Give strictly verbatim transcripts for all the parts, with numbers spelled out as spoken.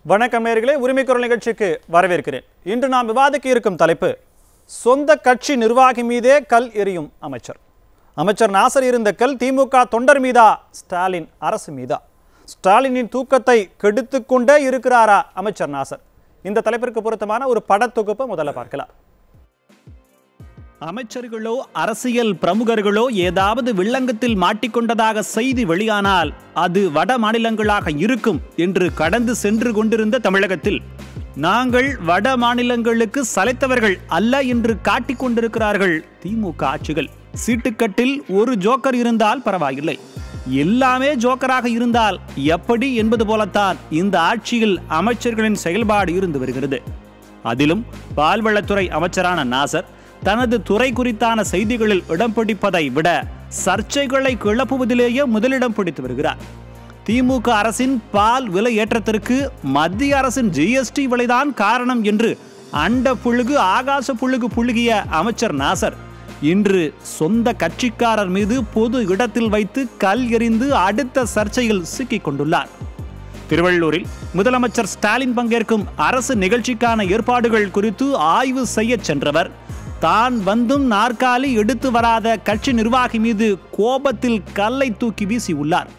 வணக்கம் நேயர்களே, உரிமைக்குரல் நிகழ்ச்சிக்கு வரவேற்கிறேன். இன்று நாம் விவாதிக்க இருக்கும் தலைப்பு சொந்த கட்சி நிர்வாகி மீதே கல் எறியும் அமைச்சர். அமைச்சர் நாசர் இருந்த கல் திமுக தொண்டர் மீதா, ஸ்டாலின் அரசு மீதா? ஸ்டாலினின் தூக்கத்தை கெடுத்து கொண்டே இருக்கிறாரா அமைச்சர் நாசர்? இந்த தலைப்பிற்கு பொருத்தமான ஒரு படத்தொகுப்பை முதல்ல பார்க்கலாம். அமைச்சர்களோ அரசியல் பிரமுகர்களோ ஏதாவது வில்லங்கத்தில் மாட்டிக்கொண்டதாக செய்தி வெளியானால் அது வட மாநிலங்களாக இருக்கும் என்று கடந்து சென்று கொண்டிருந்த தமிழகத்தில் நாங்கள் வட மாநிலங்களுக்கு சளைத்தவர்கள் அல்ல என்று காட்டிக் கொண்டிருக்கிறார்கள் திமுக ஆட்சிகள். சீட்டுக்கட்டில் ஒரு ஜோக்கர் இருந்தால் பரவாயில்லை, எல்லாமே ஜோக்கராக இருந்தால் எப்படி என்பது போலத்தான் இந்த ஆட்சியில் அமைச்சர்களின் செயல்பாடு இருந்து வருகிறது. அதிலும் பால்வளத்துறை அமைச்சரான நாசர் தனது துறை குறித்தான செய்திகளில் இடம் பிடிப்பதை விட சர்ச்சைகளை கிளப்புவதிலேயே முதலிடம் பிடித்து வருகிறார். திமுக அரசின் பால் விலை ஏற்றத்திற்கு மத்திய அரசின் ஜிஎஸ்டி விலைதான் காரணம் என்று அண்ட புழுகு ஆகாச புழுகு புழுகிய அமைச்சர் நாசர் இன்று சொந்த கட்சிக்காரர் மீது பொது இடத்தில் வைத்து கல் எறிந்து அடுத்த சர்ச்சையில் சிக்கிக் கொண்டுள்ளார். திருவள்ளூரில் முதலமைச்சர் ஸ்டாலின் பங்கேற்கும் அரசு நிகழ்ச்சிக்கான ஏற்பாடுகள் குறித்து ஆய்வு செய்ய சென்றவர் தான் வந்தும் நாற்காலி எடுத்து வராத கட்சி நிர்வாகி மீது கோபத்தில் கல்லை தூக்கி வீசியுள்ளார்.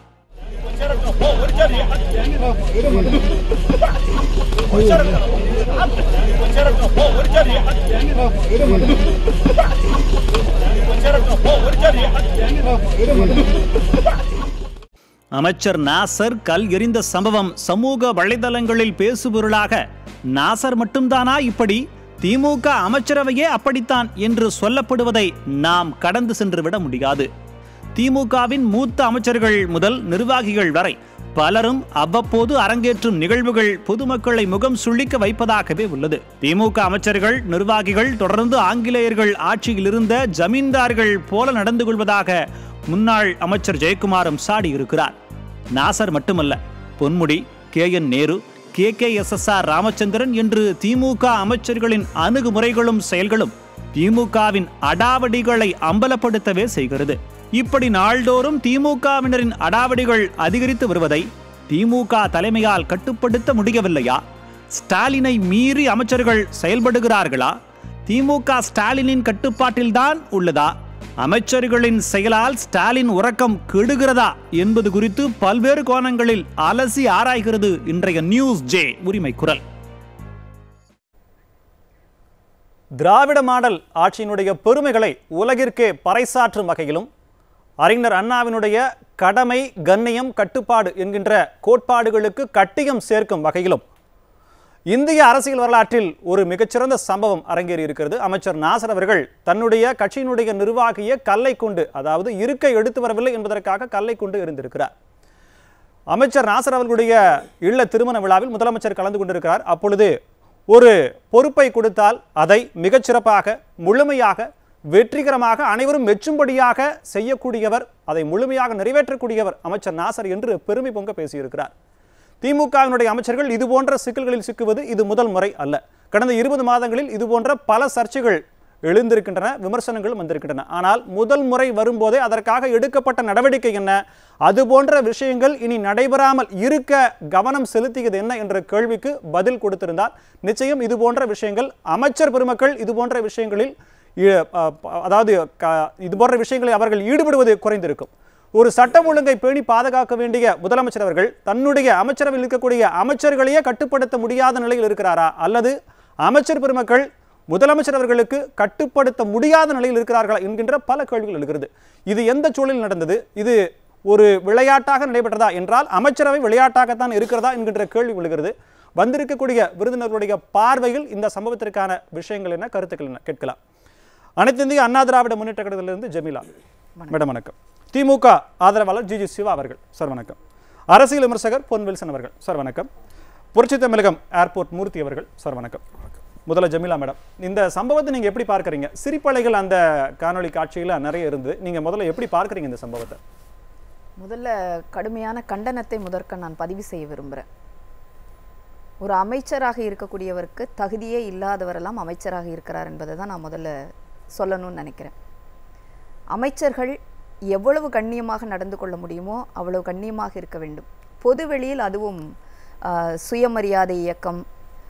அமைச்சர் நாசர் கல் எறிந்த சம்பவம் சமூக வலைதளங்களில் பேசுபொருளாக நாசர் மட்டும்தானா இப்படி, திமுக அமைச்சரவையே அப்படித்தான் என்று சொல்லப்படுவதை நாம் கடந்து சென்று விட முடியாது. திமுகவின் மூத்த அமைச்சர்கள் முதல் நிர்வாகிகள் வரை பலரும் அவ்வப்போது அரங்கேற்றும் நிகழ்வுகள் பொதுமக்களை முகம் சுளிக்க வைப்பதாகவே உள்ளது. திமுக அமைச்சர்கள் நிர்வாகிகள் தொடர்ந்து ஆங்கிலேயர்கள் ஆட்சியில் இருந்த ஜமீன்தார்கள் போல நடந்து கொள்வதாக முன்னாள் அமைச்சர் ஜெயக்குமாரும் சாடியிருக்கிறார். நாசர் மட்டுமல்ல, Ponmudi, K N Nehru, K K S S R Ramachandran என்று திமுக அமைச்சர்களின் அணுகுமுறைகளும் செயல்களும் திமுகவின் அடாவடிகளை அம்பலப்படுத்தவே செய்கிறது. இப்படி நாள்தோறும் திமுகவினரின் அடாவடிகள் அதிகரித்து வருவதை திமுக தலைமையால் கட்டுப்படுத்த முடியவில்லையா? ஸ்டாலினை மீறி அமைச்சர்கள் செயல்படுகிறார்களா? திமுக ஸ்டாலினின் கட்டுப்பாட்டில்தான் உள்ளதா? அமைச்சர்களின் செயலால் ஸ்டாலின் உறக்கம் கெடுகிறதா என்பது குறித்து பல்வேறு கோணங்களில் அலசி ஆராய்கிறது இன்றைய நியூஸ் ஜே உரிமை குரல். திராவிட மாடல் ஆட்சியினுடைய பெருமைகளை உலகிற்கே பறைசாற்றும் வகையிலும் அறிஞர் அண்ணாவினுடைய கடமை, கண்ணியம், கட்டுப்பாடு என்கின்ற கோட்பாடுகளுக்கு கட்டியம் சேர்க்கும் வகையிலும் இந்திய அரசியல் வரலாற்றில் ஒரு மிகச்சிறந்த சம்பவம் அரங்கேறி இருக்கிறது. அமைச்சர் நாசர் அவர்கள் தன்னுடைய கட்சியினுடைய நிர்வாகியை கல்லை கொண்டு, அதாவது இருக்கை எடுத்து வரவில்லை என்பதற்காக கல்லை கொண்டு இருந்திருக்கிறார். அமைச்சர் நாசர் அவர்களுடைய இல்ல திருமண விழாவில் முதலமைச்சர் கலந்து கொண்டிருக்கிறார். அப்பொழுது ஒரு பொறுப்பை கொடுத்தால் அதை மிகச்சிறப்பாக, முழுமையாக, வெற்றிகரமாக, அனைவரும் மெச்சும்படியாக செய்யக்கூடியவர், அதை முழுமையாக நிறைவேற்றக்கூடியவர் அமைச்சர் நாசர் என்று பெருமை பொங்க பேசியிருக்கிறார். திமுகவினுடைய அமைச்சர்கள் இது போன்ற சிக்கல்களில் சிக்குவது இது முதல் முறை அல்ல. கடந்த இருபது மாதங்களில் இது போன்ற பல சர்ச்சைகள் எழுந்திருக்கின்றன, விமர்சனங்களும் வந்திருக்கின்றன. ஆனால் முதல் முறை வரும்போதே அதற்காக எடுக்கப்பட்ட நடவடிக்கை என்ன, அது போன்ற விஷயங்கள் இனி நடைபெறாமல் இருக்க கவனம் செலுத்தியது என்ன என்ற கேள்விக்கு பதில் கொடுத்திருந்தால் நிச்சயம் இது போன்ற விஷயங்கள், அமைச்சர் பெருமக்கள் இது போன்ற விஷயங்களில், அதாவது இது போன்ற விஷயங்களில் அவர்கள் ஈடுபடுவது குறைந்திருக்கும். ஒரு சட்டம் ஒழுங்கை பேணி பாதுகாக்க வேண்டிய முதலமைச்சர் அவர்கள் தன்னுடைய அமைச்சரவையில் இருக்கக்கூடிய அமைச்சர்களையே கட்டுப்படுத்த முடியாத நிலையில் இருக்கிறாரா, அல்லது அமைச்சர் பெருமக்கள் முதலமைச்சர் அவர்களுக்கு கட்டுப்படுத்த முடியாத நிலையில் இருக்கிறார்களா என்கின்ற பல கேள்விகள் எழுகிறது. இது எந்த சூழலில் நடந்தது? இது ஒரு விளையாட்டாக நடைபெற்றதா என்றால் அமைச்சரவை விளையாட்டாகத்தான் இருக்கிறதா என்கின்ற கேள்வி எழுகிறது. வந்திருக்கக்கூடிய விருந்தினர்களுடைய பார்வையில் இந்த சம்பவத்திற்கான விஷயங்கள் என்ன, கருத்துக்கள் என்ன கேட்கலாம். அனைத்து இந்திய அண்ணா திராவிட முன்னேற்ற கழகத்திலிருந்து ஜெமிலா மேடம் வணக்கம். திமுக ஆதரவாளர் ஜி ஜி சிவா அவர்கள் சார் வணக்கம். அரசியல் விமர்சகர் பொன் வில்சன் அவர்கள் சார் வணக்கம். புரட்சி தமிழகம் ஏர்போர்ட் மூர்த்தி அவர்கள் சார் வணக்கம். முதல்ல ஜெமிலா மேடம், இந்த சம்பவத்தை நீங்க எப்படி பார்க்கறீங்க? சிரிப்பலைகள் அந்த காணொலி காட்சியில் நிறைய இருந்து, நீங்க முதல்ல எப்படி பார்க்கறீங்க இந்த சம்பவத்தை? முதல்ல கடுமையான கண்டனத்தை முதற்க நான் பதிவு செய்ய விரும்புகிறேன். ஒரு அமைச்சராக இருக்கக்கூடியவருக்கு தகுதியே இல்லாதவரெல்லாம் அமைச்சராக இருக்கிறார் என்பதை தான் நான் முதல்ல சொல்லணும்னு நினைக்கிறேன். அமைச்சர்கள் எவ்வளவு கண்ணியமாக நடந்து கொள்ள முடியுமோ அவ்வளவு கண்ணியமாக இருக்க வேண்டும். பொதுவெளியில், அதுவும் சுயமரியாதை இயக்கம்,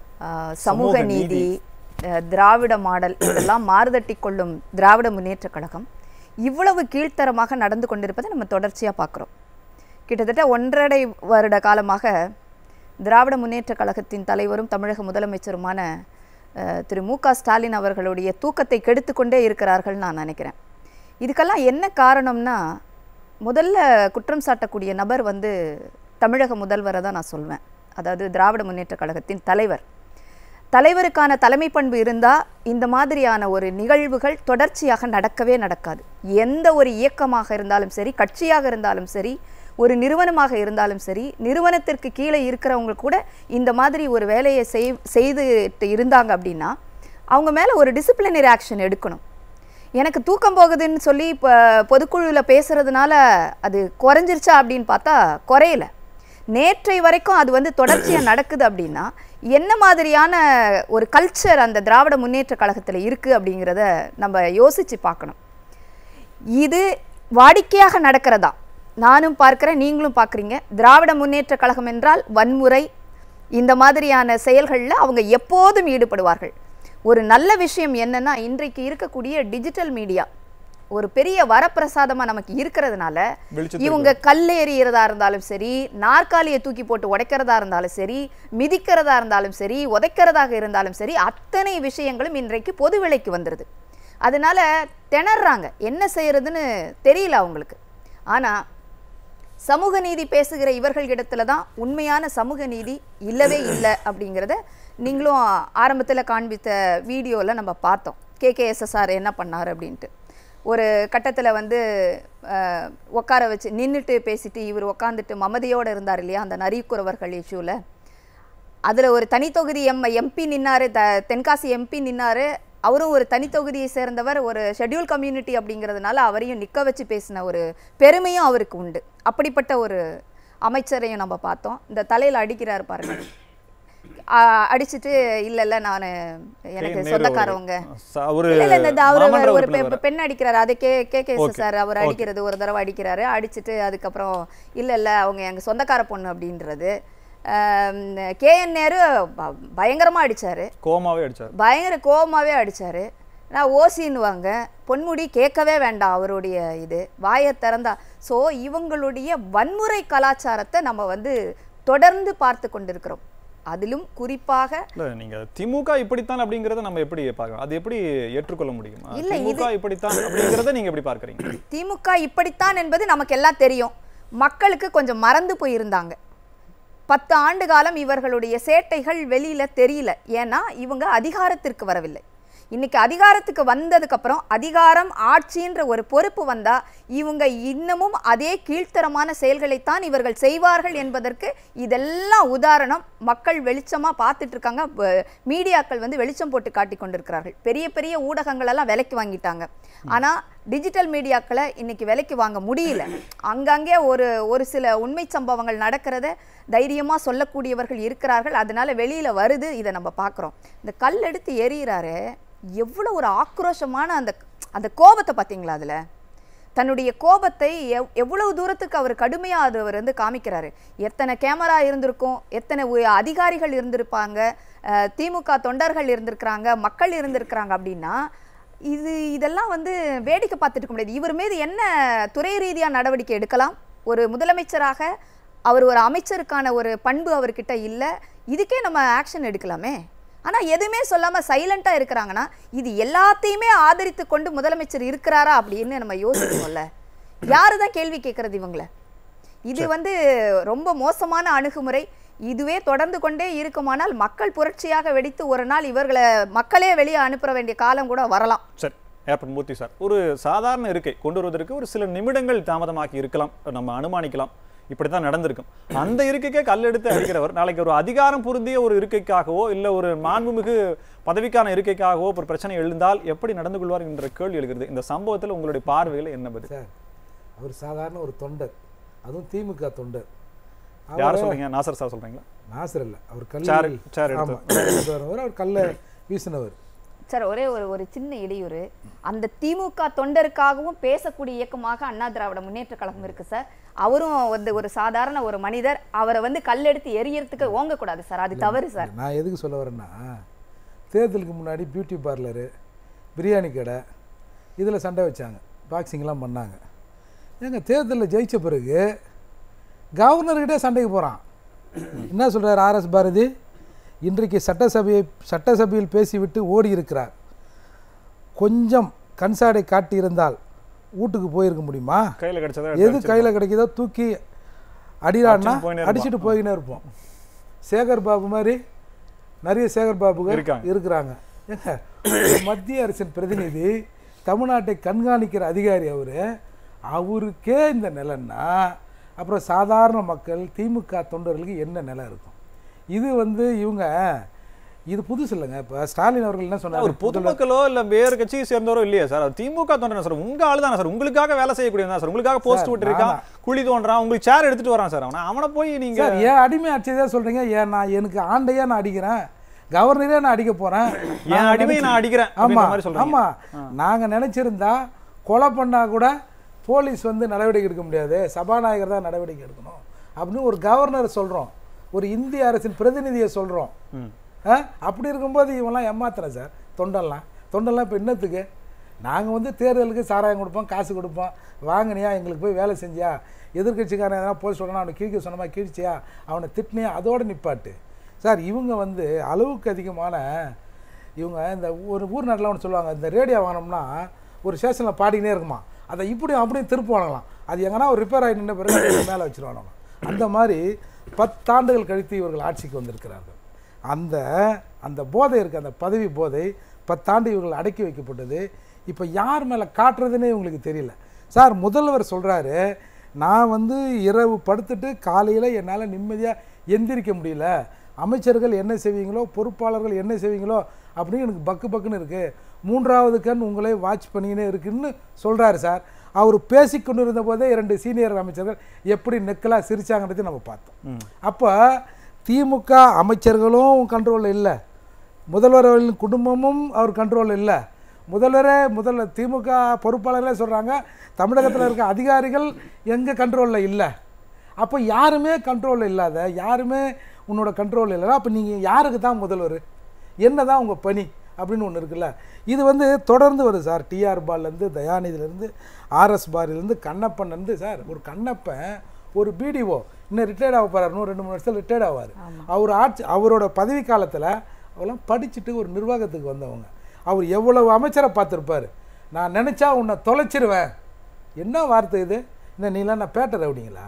சமூக நீதி, திராவிட மாடல், இதெல்லாம் மாறுதட்டி கொள்ளும் திராவிட முன்னேற்ற கழகம் இவ்வளவு கீழ்த்தரமாக நடந்து கொண்டிருப்பதை நம்ம தொடர்ச்சியாக பார்க்குறோம். கிட்டத்தட்ட ஒன்றரை வருட காலமாக திராவிட முன்னேற்ற கழகத்தின் தலைவரும் தமிழக முதலமைச்சருமான திரு மு க ஸ்டாலின் அவர்களுடைய தூக்கத்தை கெடுத்து கொண்டே இருக்கிறார்கள் நான் நினைக்கிறேன். இதுக்கெல்லாம் என்ன காரணம்னா, முதல்ல குற்றம் சாட்டக்கூடிய நபர் வந்து தமிழக முதல்வரை தான் நான் சொல்வேன். அதாவது திராவிட முன்னேற்ற கழகத்தின் தலைவர். தலைவருக்கான தலைமை பண்பு இருந்தால் இந்த மாதிரியான ஒரு நிகழ்வுகள் தொடர்ச்சியாக நடக்கவே நடக்காது. எந்த ஒரு இயக்கமாக இருந்தாலும் சரி, கட்சியாக இருந்தாலும் சரி, ஒரு நிறுவனமாக இருந்தாலும் சரி, நிறுவனத்திற்கு கீழே இருக்கிறவங்க கூட இந்த மாதிரி ஒரு வேலையை செய் செய்துட்டு இருந்தாங்க அப்படின்னா அவங்க மேலே ஒரு டிசிப்ளினரி ஆக்ஷன் எடுக்கணும். எனக்கு தூக்கம் போகுதுன்னு சொல்லி இப்போ பொதுக்குழுவில் பேசுகிறதுனால அது குறைஞ்சிருச்சா அப்படின்னு பார்த்தா குறையல. நேற்றை வரைக்கும் அது வந்து தொடர்ச்சியாக நடக்குது அப்படின்னா என்ன மாதிரியான ஒரு கல்ச்சர் அந்த திராவிட முன்னேற்ற கழகத்தில் இருக்குது அப்படிங்கிறத நம்ம யோசித்து பார்க்கணும். இது வாடிக்கையாக நடக்கிறதா நானும் பார்க்குறேன், நீங்களும் பார்க்குறீங்க. திராவிட முன்னேற்ற கழகம் என்றால் வன்முறை, இந்த மாதிரியான செயல்களில் அவங்க எப்போதும் ஈடுபடுவார்கள். ஒரு நல்ல விஷயம் என்னன்னா, இன்றைக்கு இருக்கக்கூடிய டிஜிட்டல் மீடியா ஒரு பெரிய வரப்பிரசாதமாக நமக்கு இருக்கிறதுனால இவங்க கல்லேறிகிறதா இருந்தாலும் சரி, நாற்காலியை தூக்கி போட்டு உடைக்கிறதா இருந்தாலும் சரி, மிதிக்கிறதா இருந்தாலும் சரி, உதைக்கிறதாக இருந்தாலும் சரி, அத்தனை விஷயங்களும் இன்றைக்கு பொது விலைக்கு வந்துடுது. அதனால திணறாங்க, என்ன செய்யறதுன்னு தெரியல அவங்களுக்கு. ஆனால் சமூக நீதி பேசுகிற இவர்களிடத்துல தான் உண்மையான சமூக நீதி இல்லவே இல்லை அப்படிங்கிறத நீங்களும் ஆரம்பத்தில் காண்பித்த வீடியோவில் நம்ம பார்த்தோம். K K S S R என்ன பண்ணார் அப்படின்ட்டு. ஒரு கட்டத்தில் வந்து உட்கார வச்சு நின்றுட்டு பேசிட்டு இவர் உட்காந்துட்டு மமதையோடு இருந்தார் இல்லையா, அந்த நரிக்குறவர்கள் இஷ்யூவில். அதில் ஒரு தனித்தொகுதி எம் எம்பி நின்னார், த தென்காசி எம்பி நின்னார். அவரும் ஒரு தனித்தொகுதியை சேர்ந்தவர், ஒரு ஷெட்யூல் கம்யூனிட்டி அப்படிங்கிறதுனால அவரையும் நிற்க வச்சு பேசின ஒரு பெருமையும் அவருக்கு உண்டு. அப்படிப்பட்ட ஒரு அமைச்சரையும் நம்ம பார்த்தோம். இந்த தலையில் அடிக்கிறார் பாருங்க, அடிச்சுட்டு இல்ல இல்ல நான் எனக்கு சொந்தக்காரவங்க அவரு ஒரு பெண் அடிக்கிறாரு, அதை கே கே கே சார் அவர் அடிக்கிறது ஒரு தடவை அடிக்கிறாரு. அடிச்சுட்டு அதுக்கப்புறம் இல்ல இல்ல அவங்க எங்க சொந்தக்கார பொண்ணு அப்படின்றது. கே என் நேரு பயங்கரமா அடிச்சாரு, கோமாவே அடிச்சாரு, பயங்கர கோமாவே அடிச்சாரு. நான் ஓசின்னுவாங்க, பொன்முடி கேட்கவே வேண்டாம் அவருடைய இது வாயை திறந்தா. ஸோ இவங்களுடைய வன்முறை கலாச்சாரத்தை நம்ம வந்து தொடர்ந்து பார்த்து கொண்டிருக்கிறோம். அதிலும் குறிப்பாக நீங்க திமுக இப்படித்தான் அப்படிங்கறத நம்ம எப்படி பார்க்கலாம், அது எப்படி ஏற்றுக்கொள்ள முடியும்? இல்ல திமுக இப்படித்தான் அப்படிங்கறத நீங்க எப்படி பார்க்கறீங்க? திமுக இப்படித்தான் என்பது நமக்கு எல்லாம் தெரியும், மக்களுக்கு கொஞ்சம் மறந்து போயிருந்தாங்க. பத்து ஆண்டு காலம் இவர்களுடைய சேட்டைகள் வெளியில தெரியல. ஏன்னா இவங்க அதிகாரத்திற்கு வரவில்லை. இன்னைக்கு அதிகாரத்துக்கு வந்ததுக்கு அப்புறம் அதிகாரம் ஆட்சின்ற ஒரு பொறுப்பு வந்தா இவங்க இன்னமும் அதே கீழ்த்தரமான செயல்களைத்தான் இவர்கள் செய்வார்கள் என்பதற்கு இதெல்லாம் உதாரணம். மக்கள் வெளிச்சமா பார்த்துட்டு இருக்காங்க, மீடியாக்கள் வந்து வெளிச்சம் போட்டு காட்டி கொண்டிருக்கிறார்கள். பெரிய பெரிய ஊடகங்கள் எல்லாம் விலைக்கு வாங்கிட்டாங்க. ஆனா டிஜிட்டல் மீடியாக்களை இன்னைக்கு விலைக்கு வாங்க முடியல. அங்கங்கே ஒரு ஒரு சில உண்மை சம்பவங்கள் நடக்கிறத தைரியமா சொல்லக்கூடியவர்கள் இருக்கிறார்கள். அதனால வெளியில வருது, இதை நம்ம பார்க்குறோம். இந்த கல் எடுத்து எறிகிறாரு, எவ்வளோ ஒரு ஆக்ரோஷமான அந்த அந்த கோபத்தை பார்த்தீங்களா? அதில் தன்னுடைய கோபத்தை எவ் எவ்வளவு தூரத்துக்கு அவர் கடுமையாக அது அவர் வந்து காமிக்கிறாரு. எத்தனை கேமரா இருந்திருக்கும், எத்தனை அதிகாரிகள் இருந்திருப்பாங்க, திமுக தொண்டர்கள் இருந்திருக்கிறாங்க, மக்கள் இருந்திருக்கிறாங்க. அப்படின்னா இது இதெல்லாம் வந்து வேடிக்கை பார்த்துட்டு இருக்க முடியாது. இவர் மீது என்ன துறை ரீதியாக நடவடிக்கை எடுக்கலாம்? ஒரு முதலமைச்சராக அவர் ஒரு அமைச்சருக்கான ஒரு பண்பு அவர்கிட்ட இல்லை, இதுக்கே நம்ம ஆக்ஷன் எடுக்கலாமே. ஆனால் எதுவுமே சொல்லாமல் சைலண்டாக இருக்கிறாங்கன்னா இது எல்லாத்தையுமே ஆதரித்து கொண்டு முதலமைச்சர் இருக்கிறாரா அப்படின்னு நம்ம யோசிக்கணும்ல. யாரு தான் கேள்வி கேட்கறது இவங்கள? இது வந்து ரொம்ப மோசமான அணுகுமுறை. இதுவே தொடர்ந்து கொண்டே இருக்குமானால் மக்கள் புரட்சியாக வெடித்து ஒரு நாள் இவர்களை மக்களே வெளியே அனுப்ப வேண்டிய காலம் கூட வரலாம். சரி, ஏப்ரல் மூர்த்தி சார், ஒரு சாதாரண இருக்கை கொண்டு வருவதற்கு ஒரு சில நிமிடங்கள் தாமதமாக்கி இருக்கலாம், நம்ம அனுமானிக்கலாம். இப்படித்தான் நடந்திருக்கும். அந்த இருக்கைக்கே கல் எடுத்து அடிக்கிறவர் நாளைக்கு ஒரு அதிகாரம் பொருந்திய ஒரு இருக்கைக்காகவோ இல்லை ஒரு மாண்புமிகு பதவிக்கான இருக்கைக்காகவோ ஒரு பிரச்சனை எழுந்தால் எப்படி நடந்து கொள்வார் என்ற கேள்வி எழுகிறது. இந்த சம்பவத்தில் உங்களுடைய பார்வையில் என்ன பதில்? சார், அவர் சாதாரண ஒரு தொண்டர், அதுவும் திமுக தொண்டர். யார் சொல்றீங்க? நாசர் சார் சொல்றீங்களா? நாசர் இல்லை, அவர் கல் அவர் கல்லை வீசினவர். சார் ஒரே ஒரு ஒரு சின்ன இடையூறு. அந்த திமுக தொண்டருக்காகவும் பேசக்கூடிய இயக்கமாக அண்ணா திராவிட முன்னேற்ற கழகம் இருக்கு சார். அவரும் வந்து ஒரு சாதாரண ஒரு மனிதர், அவரை வந்து கல்லெடுத்து எரியறதுக்கு ஓங்கக்கூடாது சார், அது தவறு சார். நான் எதுக்கு சொல்ல வரேன்னா, தேர்தலுக்கு முன்னாடி பியூட்டி பார்லரு, பிரியாணி கடை, இதில் சண்டை வச்சாங்க, பாக்ஸிங்லாம் பண்ணாங்க. ஏங்க தேர்தலில் ஜெயித்த பிறகு கவர்னர்கிட்டே சண்டைக்கு போகிறான். என்ன சொல்கிறார் ஆர்எஸ் பாரதி? இன்றைக்கு சட்டசபையை சட்டசபையில் பேசிவிட்டு ஓடி இருக்கிறார். கொஞ்சம் கண்சாடை காட்டியிருந்தால் வீட்டுக்கு போயிருக்க முடியுமா? கையில் கிடைச்சதா எது கையில் கிடைக்குதோ தூக்கி அடிடான்னா அடிச்சுட்டு போயினே இருப்போம். சேகர் பாபு மாதிரி நிறைய சேகர் பாபுகள் இருக்கிறாங்க. ஏங்க மத்திய அரசின் பிரதிநிதி, தமிழ்நாட்டை கண்காணிக்கிற அதிகாரி அவர், அவருக்கே இந்த நிலைன்னா அப்புறம் சாதாரண மக்கள் திமுக தொண்டர்களுக்கு என்ன நிலை இருக்கும்? இது வந்து இவங்க இது புதுசு இல்லைங்க. இப்போ ஸ்டாலின் அவர்கள் என்ன சொன்னார்? ஒரு பொதுமக்களோ இல்லை வேறு கட்சியை சேர்ந்தவரோ இல்லையா சார், அது திமுக தொண்டனா சார், உங்க ஆளு தானே சார், உங்களுக்காக வேலை செய்யக்கூடியதான் சார், உங்களுக்காக போஸ்ட் விட்டுருக்கான், குழி தோன்றான், உங்களுக்கு சேர் எடுத்துட்டு வரான் சார், அவனை அவனை போய் நீங்க ஏன் அடிமை ஆட்சியதான் சொல்றீங்க? ஏன் நான் எனக்கு ஆண்டையா நான் அடிக்கிறேன், கவர்னரே நான் அடிக்க போறேன், என் அடிமையை நான் அடிக்கிறேன். ஆமா ஆமா, நாங்க நினைச்சிருந்தா கொலை பண்ணா கூட போலீஸ் வந்து நடவடிக்கை எடுக்க முடியாது, சபாநாயகர் தான் நடவடிக்கை எடுக்கணும் அப்படின்னு ஒரு கவர்னர் சொல்றோம், ஒரு இந்திய அரசின் பிரதிநிதியை சொல்றோம். அப்படி இருக்கும்போது இவங்கெல்லாம் ஏமாத்துறேன் சார். தொண்டெல்லாம் தொண்டெல்லாம் இப்போ என்னத்துக்கு? நாங்கள் வந்து தேர்தலுக்கு சாராயம் கொடுப்போம், காசு கொடுப்போம், வாங்கினியா எங்களுக்கு போய் வேலை செஞ்சியா, எதிர்கட்சிக்காரன் எதனா போய் சொல்லணும், அவனை கிழிக்க சொன்னமா கிழிச்சியா, அவனை திட்டினியா, அதோடு நிப்பாட்டு சார். இவங்க வந்து அளவுக்கு அதிகமான இவங்க இந்த ஒரு ஊர் நாட்டில் ஒன்று சொல்லுவாங்க, இந்த ரேடியோ வாங்கினோம்னா ஒரு ஸ்டேஷனில் பாடினே இருக்குமா, அதை இப்படியும் அப்படியும் திருப்பு வாங்கலாம், அது எங்கன்னா ஒரு ரிப்பேர் ஆகி நின்ற பிறகு மேலே வச்சுருவாங்க. அந்த மாதிரி பத்தாண்டுகள் கழித்து இவர்கள் ஆட்சிக்கு வந்திருக்கிறார்கள். அந்த அந்த போதை இருக்குது, அந்த பதவி போதை பத்தாண்டு இவர்கள் அடக்கி வைக்கப்பட்டது. இப்போ யார் மேலே காட்டுறதுன்னே இவங்களுக்கு தெரியல சார். முதல்வர் சொல்கிறாரு, நான் வந்து இரவு படுத்துட்டு காலையில் என்னால் நிம்மதியாக எந்திரிக்க முடியல, அமைச்சர்கள் என்ன செய்வீங்களோ பொறுப்பாளர்கள் என்ன செய்வீங்களோ அப்படின்னு எனக்கு பக்கு பக்குன்னு இருக்குது, மூன்றாவது கண் உங்களை வாட்ச் பண்ணினே இருக்குன்னு சொல்கிறாரு சார். அவர் பேசிக்கொண்டு இருந்த போதே இரண்டு சீனியர் அமைச்சர்கள் எப்படி நெக்கலாக சிரிச்சாங்கன்றதை நம்ம பார்த்தோம். அப்போ திமுக அமைச்சர்களும் கண்ட்ரோலில் இல்லை, முதல்வர் அவர்களின் குடும்பமும் அவர் கண்ட்ரோலில் இல்லை. முதல்வரே முதல்ல திமுக பொறுப்பாளர்களே சொல்கிறாங்க, தமிழகத்தில் இருக்க அதிகாரிகள் எங்கள் கண்ட்ரோலில் இல்லை. அப்போ யாருமே கண்ட்ரோலில் இல்லாத, யாருமே உன்னோட கண்ட்ரோலில் இல்லைனா அப்போ நீங்கள் யாருக்கு தான் முதல்வர், என்ன தான் உங்கள் பணி அப்படின்னு ஒன்று இருக்குல்ல. இது வந்து தொடர்ந்து வருது சார். டிஆர் பால்லேருந்து தயாநிதியிலேருந்து ஆர்எஸ் பாரிலேருந்து கண்ணப்பன்லேருந்து சார். ஒரு கண்ணப்பன் ஒரு பிடிஓ இன்னும் ரிட்டையர்ட் ஆக போகிறார், இன்னும் ரெண்டு மூணு வருஷத்தில் ரிட்டையர்ட் ஆவார். அவர் ஆட்சி அவரோட பதவி காலத்தில் அவெல்லாம் படிச்சுட்டு ஒரு நிர்வாகத்துக்கு வந்தவங்க. அவர் எவ்வளவு அமைச்சரை பார்த்துருப்பார். நான் நினச்சா உன்னை தொலைச்சிருவேன், என்ன வார்த்தை இது? என்ன நீலாம் நான் பேட்டை ரவுடிங்களா?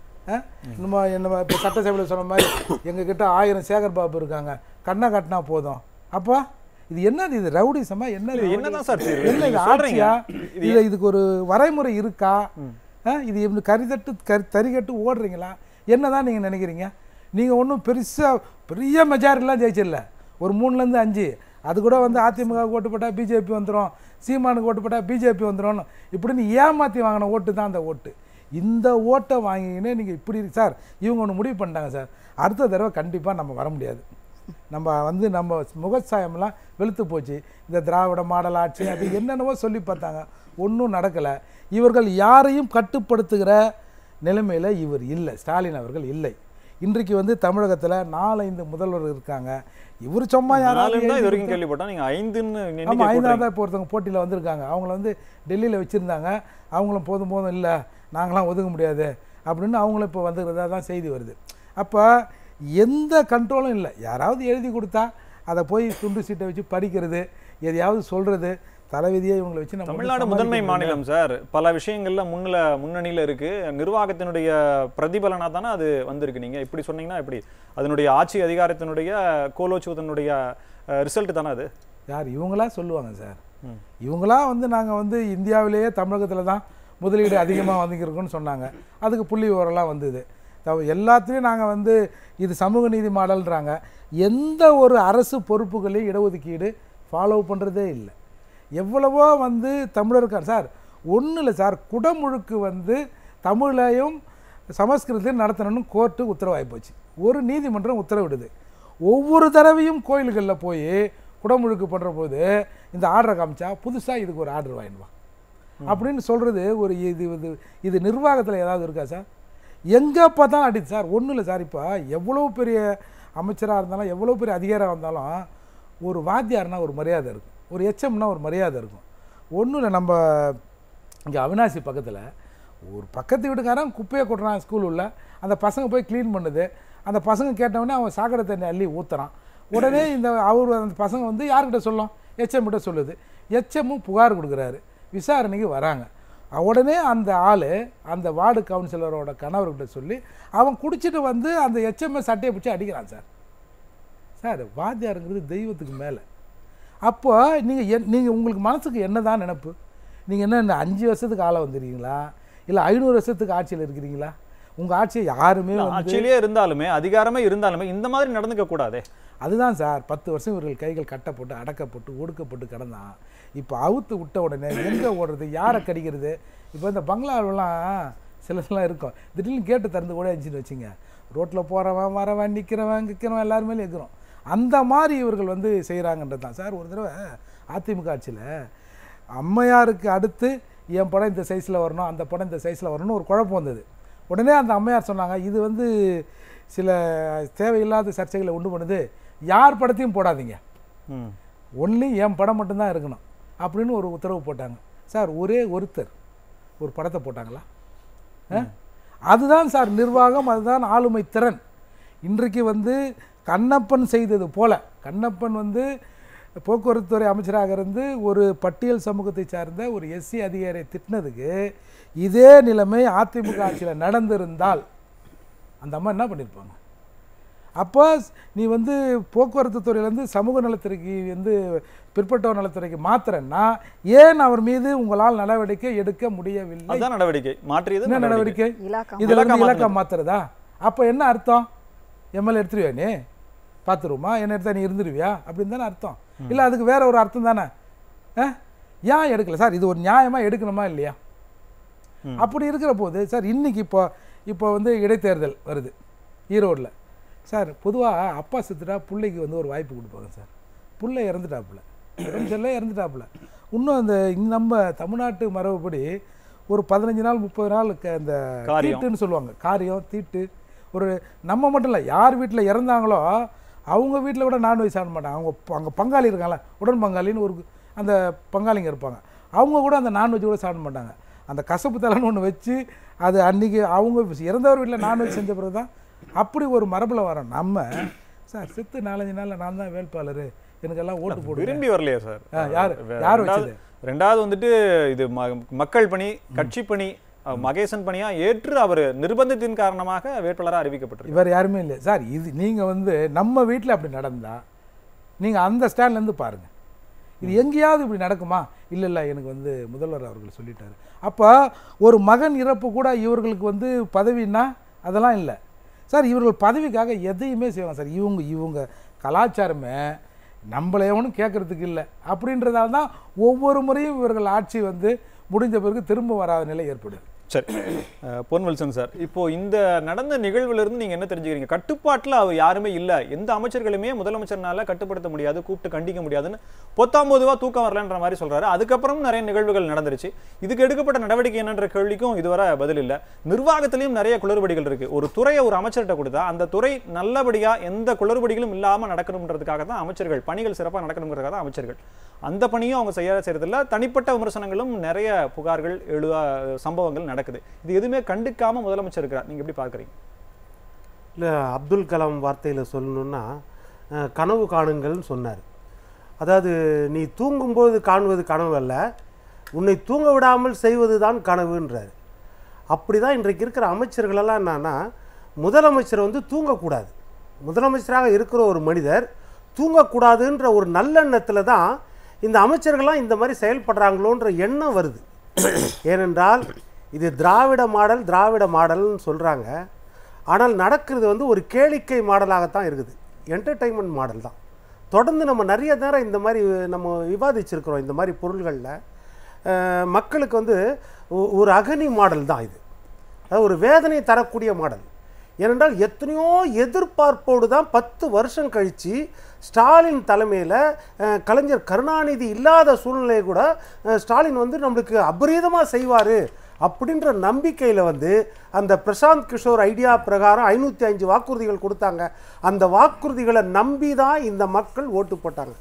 நம்ம என்ன இப்போ சட்டசபையில் சொன்ன மாதிரி எங்ககிட்ட ஆயிரம் சேகர் பாபு இருக்காங்க, கண்ணை கட்டினா போதும். அப்போ இது என்னது? இது ரவுடிசமா? என்ன என்னதான் சார் என்ன இது ஆட்சியா? இல்லை இதுக்கு ஒரு வரைமுறை இருக்கா? இது எப்படி கரிதட்டு கரி தறிகட்டு ஓடுறீங்களா? என்ன தான் நீங்கள் நினைக்கிறீங்க? நீங்கள் ஒன்றும் பெருசாக பெரிய மெஜாரிட்டிலாம் ஜெயிச்சிடல, ஒரு மூணுலேருந்து அஞ்சு, அது கூட வந்து அதிமுக ஓட்டு போட்டால் பிஜேபி வந்துடும், சீமானுக்கு ஓட்டு போட்டால் பிஜேபி வந்துடும், இப்படின்னு ஏமாற்றி வாங்கின ஓட்டு தான் அந்த ஓட்டு. இந்த ஓட்டை வாங்கினே நீங்கள் இப்படி சார் இவங்க ஒன்று முடிவு பண்ணிட்டாங்க சார், அடுத்த தடவை கண்டிப்பாக நம்ம வர முடியாது, நம்ம வந்து நம்ம முகச்சாயம்லாம் வெளுத்து போச்சு, இந்த திராவிட மாடல் ஆட்சி அது என்னென்னவோ சொல்லி பார்த்தாங்க, ஒன்றும் நடக்கலை. இவர்கள் யாரையும் கட்டுப்படுத்துகிற நிலைமையில் இவர் இல்லை, ஸ்டாலின் அவர்கள் இல்லை. இன்றைக்கு வந்து தமிழகத்தில் நாலஞ்சு முதல்வர் இருக்காங்க. இவர் சும்மா யாராவது கேள்விப்பட்டா நீங்கள் ஐந்துன்னு ஆமாம் ஐந்தாவது இப்போ ஒருத்தவங்க போட்டியில் வந்திருக்காங்க, அவங்கள வந்து டெல்லியில் வச்சுருந்தாங்க, அவங்களும் போதும் போதும் இல்லை நாங்களாம் ஒதுக்க முடியாது அப்படின்னு அவங்களும் இப்போ வந்துக்கிறதா தான் செய்தி வருது. அப்போ எந்த கண்ட்ரோலும் இல்லை, யாராவது எழுதி கொடுத்தா அதை போய் துண்டு சீட்டை வச்சு படிக்கிறது, எதையாவது சொல்கிறது, தலைவிதியை இவங்களை வச்சு நம்ம தமிழ்நாடு முதன்மை மாநிலம் சார், பல விஷயங்கள்ல முன்னில முன்னணியில் இருக்கு, நிர்வாகத்தினுடைய பிரதிபலனா தானே அது வந்திருக்கு. நீங்க இப்படி சொன்னீங்கன்னா எப்படி? அதனுடைய ஆட்சி அதிகாரத்தினுடைய கோலோச்சுவதனுடைய ரிசல்ட் தானே அது. யார் இவங்களா சொல்லுவாங்க சார், இவங்களா வந்து நாங்கள் வந்து இந்தியாவிலேயே தமிழகத்தில் தான் முதலீடு அதிகமாக வந்துருக்கோன்னு சொன்னாங்க, அதுக்கு புள்ளி விவரம்லாம் வந்தது. எல்லாத்துலேயும் நாங்கள் வந்து இது சமூக நீதி மாடல்ன்றாங்க, எந்த ஒரு அரசு பொறுப்புகளையும் இடஒதுக்கீடு ஃபாலோ பண்ணுறதே இல்லை. எவ்வளவோ வந்து தமிழருக்கார் சார், ஒன்றும் இல்லை சார், குடமுழுக்கு வந்து தமிழையும் சமஸ்கிருதத்தையும் நடத்தணும்னு கோர்ட்டு உத்தரவாகி போச்சு, ஒரு நீதிமன்றம் உத்தரவிடுது. ஒவ்வொரு தடவையும் கோயில்களில் போய் குடமுழுக்கு பண்ணுற போது இந்த ஆர்டரை காமிச்சா புதுசாக இதுக்கு ஒரு ஆர்டர் வாங்கிடுவான் அப்படின்னு சொல்கிறது ஒரு இது இது இது நிர்வாகத்தில் ஏதாவது இருக்கா சார்? எங்கே பார்த்தா அடிச்சு சார் ஒன்றும் இல்லை சார். இப்போ எவ்வளோ பெரிய அமைச்சராக இருந்தாலும் எவ்வளோ பெரிய அதிகாரியாக இருந்தாலும் ஒரு வாத்தியார்னா ஒரு மரியாதை இருக்கும், ஒரு எச்எம்னா ஒரு மரியாதை இருக்கும். ஒன்றும் இல்லை, நம்ம இங்கே அவினாசி பக்கத்தில் ஒரு பக்கத்து வீட்டுக்காரன் குப்பையை கொட்டுறான் ஸ்கூல் உள்ள, அந்த பசங்க போய் க்ளீன் பண்ணுது. அந்த பசங்க கேட்டவுடனே அவன் சாக்கடை தண்ணி அள்ளி ஊற்றுறான். உடனே இந்த அவர் அந்த பசங்க வந்து யார்கிட்ட சொல்லும்? எச்எம் கிட்ட சொல்லுது. எச்எம்மும் புகார் கொடுக்குறாரு, விசாரணைக்கு வராங்க. உடனே அந்த ஆள் அந்த வார்டு கவுன்சிலரோட கணவர்கிட்ட சொல்லி அவன் குடிச்சிட்டு வந்து அந்த எச்எம்ஐ சட்டையை பிடிச்சி அடிக்கிறான் சார். சார் வாத்தியாருங்கிறது தெய்வத்துக்கு மேலே. அப்போ நீங்கள் என் நீங்கள் உங்களுக்கு மனசுக்கு என்ன தான் நினப்பு? நீங்கள் என்ன இந்த அஞ்சு வருஷத்துக்கு ஆளை வந்துடுறீங்களா, இல்லை ஐநூறு வருஷத்துக்கு ஆட்சியில் இருக்கிறீங்களா? உங்கள் ஆட்சியை யாருமே ஆட்சியிலே இருந்தாலுமே அதிகாரமே இருந்தாலுமே இந்த மாதிரி நடந்துக்க கூடாதே. அதுதான் சார், பத்து வருஷம் இவர்கள் கைகள் கட்டப்பட்டு அடக்கப்பட்டு ஒடுக்கப்பட்டு கிடந்தான். இப்போ அவுத்து விட்ட உடனே எங்கே ஓடுறது, யாரை கடிக்கிறது? இப்போ இந்த பங்களாவெல்லாம் சிலதெல்லாம் இருக்கும், திடீர்னு கேட்டு திறந்து கூட இருந்துச்சுன்னு வச்சுங்க, ரோட்டில் போகிறவன் வரவன் நிற்கிறவன் நிற்கிறவன் எல்லாருமே இருக்கிறோம். அந்த மாதிரி இவர்கள் வந்து செய்கிறாங்கன்றது தான் சார். ஒரு தடவை அதிமுக ஆட்சியில் அம்மையாருக்கு அடுத்து என் படம் இந்த சைஸில் வரணும், அந்த படம் இந்த சைஸில் வரணும்னு ஒரு குழப்பம் வந்தது. உடனே அந்த அம்மையார் சொன்னாங்க, இது வந்து சில தேவையில்லாத சர்ச்சைகளை உண்டு பண்ணுது, யார் படத்தையும் போடாதீங்க, ஒன்லி என் படம் மட்டும்தான் இருக்கணும் அப்படின்னு ஒரு உத்தரவு போட்டாங்க சார். ஒரே ஒருத்தர் ஒரு படத்தை போட்டாங்களா? அதுதான் சார் நிர்வாகம், அதுதான் ஆளுமை திறன். இன்றைக்கு வந்து கண்ணப்பன் செய்தது போல, கண்ணப்பன் வந்து போக்குவரத்துத்துறை அமைச்சராக இருந்து ஒரு பட்டியல் சமூகத்தை சார்ந்த ஒரு எஸ்சி அதிகாரியை திட்டினதுக்கு இதே நிலைமை அதிமுக ஆட்சியில் நடந்திருந்தால் அந்த அம்மா என்ன பண்ணியிருப்பாங்க? அப்போ நீ வந்து போக்குவரத்து துறையிலேருந்து சமூக நலத்துறைக்கு வந்து பிற்பட்டோர் நலத்துறைக்கு மாத்திரன்னா ஏன் அவர் மீது உங்களால் நடவடிக்கை எடுக்க முடியவில்லை? நடவடிக்கை மாற்றியது என்ன நடவடிக்கை? இதில் வந்து இலக்கா மாத்துறதா? அப்போ என்ன அர்த்தம்? எம்எல்ஏ எடுத்துருவியா நீ? பார்த்துருமா என்ன எடுத்தா நீ இருந்துருவியா அப்படின்னு தானே அர்த்தம். இல்லை அதுக்கு வேற ஒரு அர்த்தம் தானே. ஏன் எடுக்கல சார்? இது ஒரு நியாயமாக எடுக்கணுமா இல்லையா? அப்படி இருக்கிற போது சார் இன்னைக்கு இப்போ இப்போ வந்து இடைத்தேர்தல் வருது ஈரோடில் சார். பொதுவாக அப்பா செத்துட்டா பிள்ளைக்கு வந்து ஒரு வாய்ப்பு கொடுப்பாங்க சார். பிள்ளை இறந்துட்டாப்புல, சொல்ல இறந்துட்டாப்புல. இன்னும் அந்த நம்ம தமிழ்நாட்டு மரபுப்படி ஒரு பதினஞ்சு நாள் முப்பது நாள் இந்த தீட்டுன்னு சொல்லுவாங்க, காரியம் தீட்டு. ஒரு நம்ம மட்டும் இல்லை, யார் வீட்டில் இறந்தாங்களோ அவங்க வீட்டில் கூட நான்வெஜ் சாப்பிட மாட்டாங்க. அவங்க அங்கே பங்காளி இருக்காங்களா, உடன் பங்காளின்னு ஒரு அந்த பங்காளிங்க இருப்பாங்க, அவங்க கூட அந்த நான்வெஜ் கூட சாப்பிட மாட்டாங்க. அந்த கசப்பு தலைன்னு ஒன்று வச்சு அது அன்றைக்கி அவங்க இறந்தவர் வீட்டில் நான்வெஜ் செஞ்ச பிறகு தான் அப்படி ஒரு மரபில் வரோம் நம்ம. சார் செத்து நாலஞ்சு நாளில் நான் தான் வேட்பாளர், எனக்கெல்லாம் ஓட்டு போட்டு விரும்பி வரலையா சார்? யார் யார் வச்சது? ரெண்டாவது வந்துட்டு இது மக்கள் பணி, கட்சி பணி, மகேசன் பணியா ஏற்று அவர் நிர்பந்தத்தின் காரணமாக வேட்பாளராக அறிவிக்கப்பட்டார். இவர் யாருமே இல்லை சார். இது நீங்கள் வந்து நம்ம வீட்டில் அப்படி நடந்தால் நீங்கள் அந்த ஸ்டாண்ட்லேருந்து பாருங்கள், இது எங்கேயாவது இப்படி நடக்குமா? இல்லை இல்லை எனக்கு வந்து முதல்வர் அவர்கள் சொல்லிட்டாரு. அப்போ ஒரு மகன் இறப்பு கூட இவர்களுக்கு வந்து பதவின்னா அதெல்லாம் இல்லை சார். இவர்கள் பதவிக்காக எதையுமே செய்வாங்க சார். இவங்க இவங்க கலாச்சாரமே நம்மளை எவனும் கேட்கறதுக்கு இல்லை அப்படின்றதால தான் ஒவ்வொரு முறையும் இவர்கள் ஆட்சி வந்து முடிஞ்ச பிறகு திரும்ப வராத நிலை ஏற்படுது. சரி, பொன்வல்சன் சார், இப்போ இந்த நடந்த நிகழ்வுலேருந்து நீங்கள் என்ன தெரிஞ்சுக்கிறீங்க? கட்டுப்பாட்டில் அவர் யாருமே இல்லை, எந்த அமைச்சர்களுமே முதலமைச்சர்னால கட்டுப்படுத்த முடியாது, கூப்பிட்டு கண்டிக்க முடியாதுன்னு பொத்தாம் பொதுவாக தூக்கம் வரலன்ற மாதிரி சொல்கிறாரு. அதுக்கப்புறம் நிறைய நிகழ்வுகள் நடந்துருச்சு. இதுக்கு எடுக்கப்பட்ட நடவடிக்கை என்னன்ற கேள்விக்கும் இதுவரை பதில் இல்லை. நிர்வாகத்திலையும் நிறைய குளறுபடிகள் இருக்குது. ஒரு துறையை ஒரு அமைச்சர்கிட்ட கொடுத்தா அந்த துறை நல்லபடியாக எந்த குளறுபடிகளும் இல்லாமல் நடக்கணுன்றதுக்காக தான் அமைச்சர்கள், பணிகள் சிறப்பாக நடக்கணுங்கிறதுக்காக தான் அமைச்சர்கள். அந்த பணியும் அவங்க செய்ய செய்யறதில்ல. தனிப்பட்ட விமர்சனங்களும் நிறைய புகார்கள் எழுத சம்பவங்கள் நடக்குது. இது எதுவுமே கண்டுக்காம முதலமைச்சர் இருக்கிறார். நீங்க எப்படி பார்க்குறீங்க? இல்லை, அப்துல் கலாம் வார்த்தையில் சொல்லணும்னா கனவு காணுங்கள்னு சொன்னார். அதாவது நீ தூங்கும்போது காணுவது கனவு அல்ல, உன்னை தூங்க விடாமல் செய்வது தான் கனவுன்றார். அப்படி தான் இன்றைக்கு இருக்கிற அமைச்சர்களெல்லாம் என்னன்னா, முதலமைச்சர் வந்து தூங்கக்கூடாது, முதலமைச்சராக இருக்கிற ஒரு மனிதர் தூங்கக்கூடாதுன்ற ஒரு நல்லெண்ணத்தில் தான் இந்த அமைச்சர்கள்லாம் இந்த மாதிரி செயல்படுறாங்களோன்ற எண்ணம் வருது. ஏனென்றால் இது திராவிட மாடல் திராவிட மாடல்னு சொல்கிறாங்க, ஆனால் நடக்கிறது வந்து ஒரு கேளிக்கை மாடலாகத்தான் இருக்குது, என்டர்டெயின்மெண்ட் மாடல் தான். தொடர்ந்து நம்ம நிறைய நேரம் இந்த மாதிரி நம்ம விவாதிச்சிருக்கிறோம். இந்த மாதிரி பொருள்களில் மக்களுக்கு வந்து ஒரு அகனி மாடல் தான் இது, அதாவது ஒரு வேதனை தரக்கூடிய மாடல். ஏனென்றால் எத்தனையோ எதிர்பார்ப்போடு தான் பத்து வருஷம் கழித்து ஸ்டாலின் தலைமையில் கலைஞர் கருணாநிதி இல்லாத சூழ்நிலையை கூட ஸ்டாலின் வந்து நம்மளுக்கு அபரீதமாக செய்வார் அப்படின்ற நம்பிக்கையில் வந்து அந்த பிரசாந்த் கிஷோர் ஐடியா பிரகாரம் ஐநூற்றி அஞ்சு வாக்குறுதிகள் கொடுத்தாங்க. அந்த வாக்குறுதிகளை நம்பி தான் இந்த மக்கள் ஓட்டு போட்டாங்க.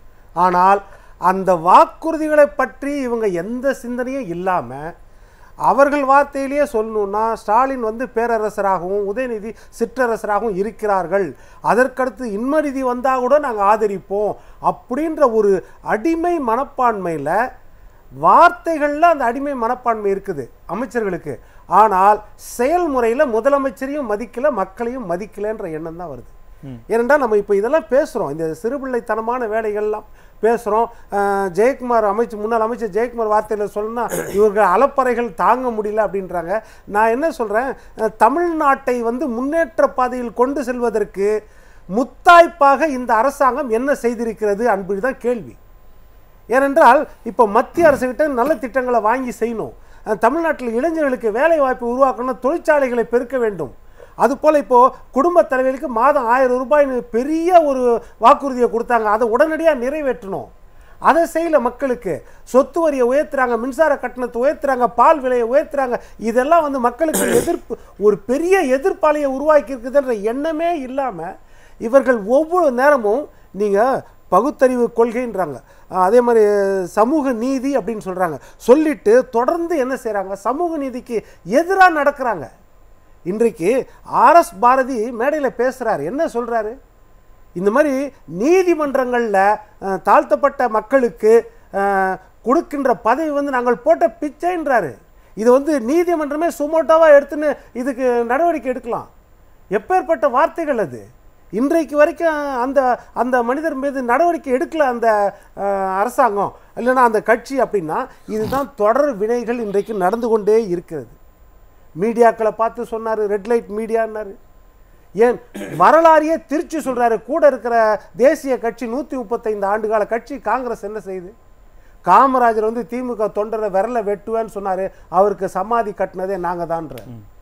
ஆனால் அந்த வாக்குறுதிகளை பற்றி இவங்க எந்த சிந்தனையும் இல்லாமல் அவர்கள் வார்த்தையிலேயே சொல்லணுன்னா ஸ்டாலின் வந்து பேரரசராகவும் உதயநிதி சிற்றரசராகவும் இருக்கிறார்கள், அதற்கடுத்து இன்மநிதி வந்தால் கூட நாங்கள் ஆதரிப்போம் அப்படின்ற ஒரு அடிமை மனப்பான்மையில் வார்த்தைகளில் அந்த அடிமை மனப்பான்மை இருக்குது அமைச்சர்களுக்கு. ஆனால் செயல்முறையில் முதலமைச்சரையும் மதிக்கலை, மக்களையும் மதிக்கலைன்ற எண்ணம் தான் வருது. ஏனென்றால் நம்ம இப்போ இதெல்லாம் பேசுகிறோம், இந்த சிறுபிள்ளைத்தனமான வேலைகள்லாம் பேசுகிறோம். ஜெயக்குமார் அமைச்சர் முன்னாள் அமைச்சர் ஜெயக்குமார் வார்த்தையில் சொல்லணும்னா இவர்கள் அலப்பறைகள் தாங்க முடியல அப்படின்றாங்க. நான் என்ன சொல்கிறேன், தமிழ்நாட்டை வந்து முன்னேற்ற பாதையில் கொண்டு செல்வதற்கு முத்தாய்ப்பாக இந்த அரசாங்கம் என்ன செய்திருக்கிறது அன்பு தான் கேள்வி. ஏனென்றால் இப்போ மத்திய அரசுகிட்ட நல்ல திட்டங்களை வாங்கி செய்யணும். தமிழ்நாட்டில் இளைஞர்களுக்கு வேலை வாய்ப்பு உருவாக்கணும், தொழிற்சாலைகளை பெருக்க வேண்டும். அதுபோல் இப்போது குடும்ப தலைவர்களுக்கு மாதம் ஆயிரம் ரூபாய்னு பெரிய ஒரு வாக்குறுதியை கொடுத்தாங்க, அதை உடனடியாக நிறைவேற்றணும். அதை செய்யல. மக்களுக்கு சொத்து வரியை உயர்த்துறாங்க, மின்சார கட்டணத்தை உயர்த்துறாங்க, பால் விலையை உயர்த்துறாங்க. இதெல்லாம் வந்து மக்களுக்கு எதிர்ப்பு, ஒரு பெரிய எதிர்ப்பாளையை உருவாக்கி இருக்குதுன்ற எண்ணமே இல்லாமல் இவர்கள் ஒவ்வொரு நேரமும் நீங்கள் பகுத்தறிவு கொள்கைன்றாங்க, அதே மாதிரி சமூக நீதி அப்படின்னு சொல்கிறாங்க, சொல்லிட்டு தொடர்ந்து என்ன செய்கிறாங்க, சமூக நீதிக்கு எதிராக நடக்கிறாங்க. இன்றைக்கு ஆர் எஸ் பாரதி மேடையில் பேசுகிறார், என்ன சொல்கிறாரு, இந்த மாதிரி நீதிமன்றங்களில் தாழ்த்தப்பட்ட மக்களுக்கு கொடுக்கின்ற பதவி வந்து நாங்கள் போட்ட பிச்சைன்றாரு. இது வந்து நீதிமன்றமே சுமோட்டாவாக எடுத்துன்னு இதுக்கு நடவடிக்கை எடுக்கலாம். எப்பேற்பட்ட வார்த்தைகள் அது! இன்றைக்கு வரைக்கும் அந்த அந்த மனிதர் மீது நடவடிக்கை எடுக்கல அந்த அரசாங்கம், இல்லைன்னா அந்த கட்சி. அப்படின்னா இதுதான் தொடர் வினைகள் இன்றைக்கு நடந்து கொண்டே இருக்கிறது. மீடியாக்களை பார்த்து சொன்னார், ரெட் லைட் மீடியான்னாரு. ஏன் வரலாறையே திருச்சி சொல்கிறாரு. கூட இருக்கிற தேசிய கட்சி நூற்றி முப்பத்தைந்து ஆண்டுகால கட்சி காங்கிரஸ் என்ன செய்யுது? காமராஜர் வந்து திமுக தொண்டரை விரலை வெட்டுவேன்னு சொன்னார், அவருக்கு சமாதி கட்டினதே நாங்கள் தான்ற.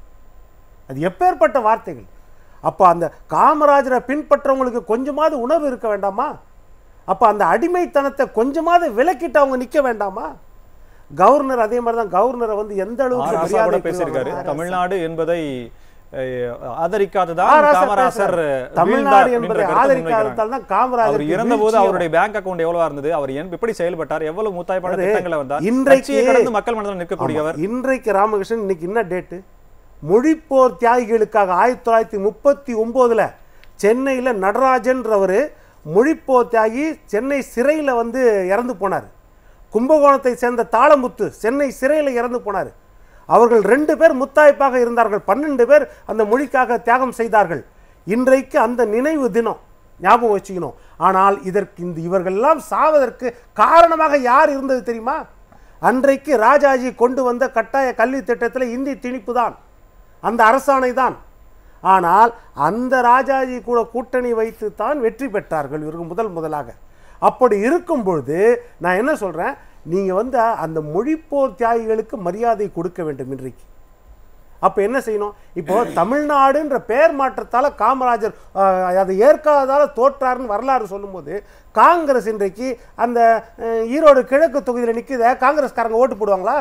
அது எப்பேற்பட்ட வார்த்தைகள்! அப்போ அந்த காமராஜரை பின்பற்றவங்களுக்கு கொஞ்சமாவது உணர்வு இருக்க வேண்டாமா? அப்போ அந்த அடிமைத்தனத்தை கொஞ்சமாவது விலக்கிட்டு அவங்க நிற்க வேண்டாமா? கவர்னர் அதே மாதிரி தான், கவர்னரை வந்து எந்த அளவுக்கு பேசியிருக்காரு. தமிழ்நாடு என்பதை ஆதரிக்காததான் காமராஜர், தமிழ்நாடு என்பதை ஆதரிக்காததால் தான் காமராஜர் இறந்த போது அவருடைய பேங்க் அக்கவுண்ட் எவ்வளவு இருந்தது, அவர் எப்படி செயல்பட்டார், எவ்வளவு மூத்தாய்ப்பான திட்டங்களை வந்தார், இன்றைக்கு கடந்து மக்கள் மனதில் நிற்கக்கூடியவர். இன்றைக்கு ராமகிருஷ்ணன் இன்னைக்கு என்ன டேட்டு? மொழிப்போர் தியாகிகளுக்காக ஆயிரத்தி தொள்ளாயிரத்தி முப்பத்தி ஒம்போதுல சென்னையில் நடராஜன்றவர் மொழிப்போர் தியாகி சென்னை சிறையில் வந்து இறந்து போனார். கும்பகோணத்தை சேர்ந்த தாளமுத்து சென்னை சிறையில் இறந்து போனார். அவர்கள் ரெண்டு பேர் முத்தாய்ப்பாக இருந்தார்கள், பன்னெண்டு பேர் அந்த மொழிக்காக தியாகம் செய்தார்கள். இன்றைக்கு அந்த நினைவு தினம் ஞாபகம் வச்சுக்கணும். ஆனால் இதற்கு இந்த இவர்களெல்லாம் சாவதற்கு காரணமாக யார் இருந்தது தெரியுமா? அன்றைக்கு ராஜாஜி கொண்டு வந்த கட்டாய கல்வி திட்டத்தில் இந்தி திணிப்பு தான், அந்த அரசாணை தான். ஆனால் அந்த ராஜாஜி கூட கூட்டணி வைத்து தான் வெற்றி பெற்றார்கள் இவர்கள் முதல் முதலாக. அப்படி இருக்கும் பொழுது நான் என்ன சொல்கிறேன், நீங்கள் வந்து அந்த மொழிப்போர் தியாகிகளுக்கு மரியாதை கொடுக்க வேண்டும் இன்றைக்கு. அப்போ என்ன செய்யணும்? இப்போ தமிழ்நாடுன்ற பெயர் மாற்றத்தால் காமராஜர் அதை ஏற்காததால் தோற்றாருன்னு வரலாறு சொல்லும்போது, காங்கிரஸ் இன்றைக்கு அந்த ஈரோடு கிழக்கு தொகுதியில் நிற்கிற காங்கிரஸ்காரங்க ஓட்டு போடுவாங்களா?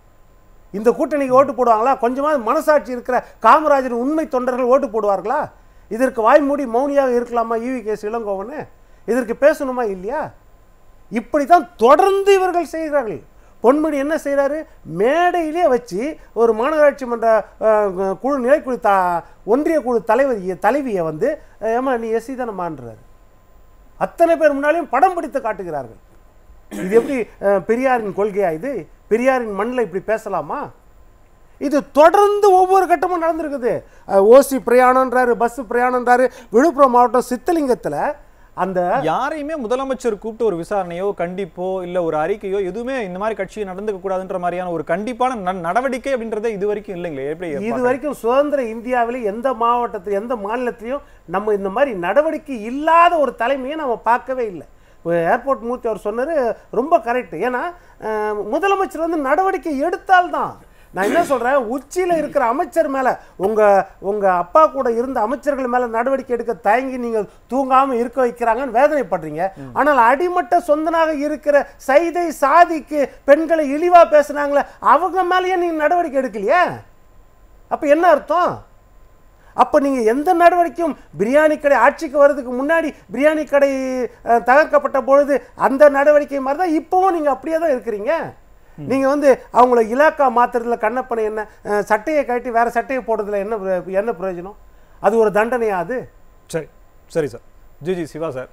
இந்த கூட்டணிக்கு ஓட்டு போடுவாங்களா? கொஞ்சமாக மனசாட்சி இருக்கிற காமராஜர் உண்மை தொண்டர்கள் ஓட்டு போடுவார்களா? இதற்கு வாய்மூடி மௌனியாக இருக்கலாமா ஈவி கேஸ் இளங்கோவனு? இதற்கு பேசணுமா இல்லையா? இப்படி தான் தொடர்ந்து இவர்கள் செய்கிறார்கள். பொன்முடி என்ன செய்கிறாரு? மேடையிலே வச்சு ஒரு மாநகராட்சி மன்ற குழு நிலைக்குழு த ஒன்றிய குழு தலைவர் தலைவியை வந்து ஏமா நீ எஸ்சி தானமான்றார். அத்தனை பேர் முன்னாலேயும் படம் பிடித்து காட்டுகிறார்கள். இது எப்படி பெரியாரின் கொள்கையா? இது பெரியாரின் மண்ணில் இப்படி பேசலாமா? இது தொடர்ந்து ஒவ்வொரு கட்டமும் நடந்திருக்குது. ஓசி பிரயாணன்றாரு, பஸ் பிரயாணன்றாரு. விழுப்புரம் மாவட்டம் சித்தலிங்கத்தில் அந்த யாரையுமே முதலமைச்சர் கூப்பிட்டு ஒரு விசாரணையோ கண்டிப்போ இல்லை ஒரு அறிக்கையோ எதுவுமே இந்த மாதிரி கட்சியை நடந்துக்க கூடாதுன்ற மாதிரியான ஒரு கண்டிப்பான நடவடிக்கை அப்படின்றத இது வரைக்கும் இல்லைங்களே. எப்படி இது வரைக்கும் சுதந்திர இந்தியாவில் எந்த மாவட்டத்தில் எந்த மாநிலத்திலையும் நம்ம இந்த மாதிரி நடவடிக்கை இல்லாத ஒரு தலைமையை நம்ம பார்க்கவே இல்லை. இப்போ ஏர்போர்ட் மூர்த்தி அவர் சொன்னார், ரொம்ப கரெக்ட். ஏன்னா முதலமைச்சர் வந்து நடவடிக்கை எடுத்தால்தான் நான் என்ன சொல்றேன், உச்சியில இருக்கிற அமைச்சர் மேல உங்க உங்க அப்பா கூட இருந்த அமைச்சர்கள் மேல நடவடிக்கை எடுக்க தயங்கி நீங்க தூங்காம இருக்க வைக்கிறாங்கன்னு வேதனைப்படுறீங்க. ஆனால் அடிமட்ட சொந்தனாக இருக்கிற சைதை சாதிக்கு பெண்களை இழிவா பேசுனாங்களே அவங்க மேலேயே நீங்க நடவடிக்கை எடுக்கலையே. அப்ப என்ன அர்த்தம்? அப்ப நீங்க எந்த நடவடிக்கையும் பிரியாணி கடை ஆட்சிக்கு வர்றதுக்கு முன்னாடி பிரியாணி கடை தகர்க்கப்பட்ட பொழுது அந்த நடவடிக்கை மாதிரி தான் இப்பவும் நீங்க அப்படியே தான் இருக்கிறீங்க. நீங்க வந்து அவங்கள இலாக்கா மாத்துறதுல கண்ணப்பனை என்ன சட்டையை கட்டி வேற சட்டையை போடுறதுல என்ன என்ன பிரயோஜனம்? அது ஒரு தண்டனையா அது? சரி சரி sir. G G Siva sir,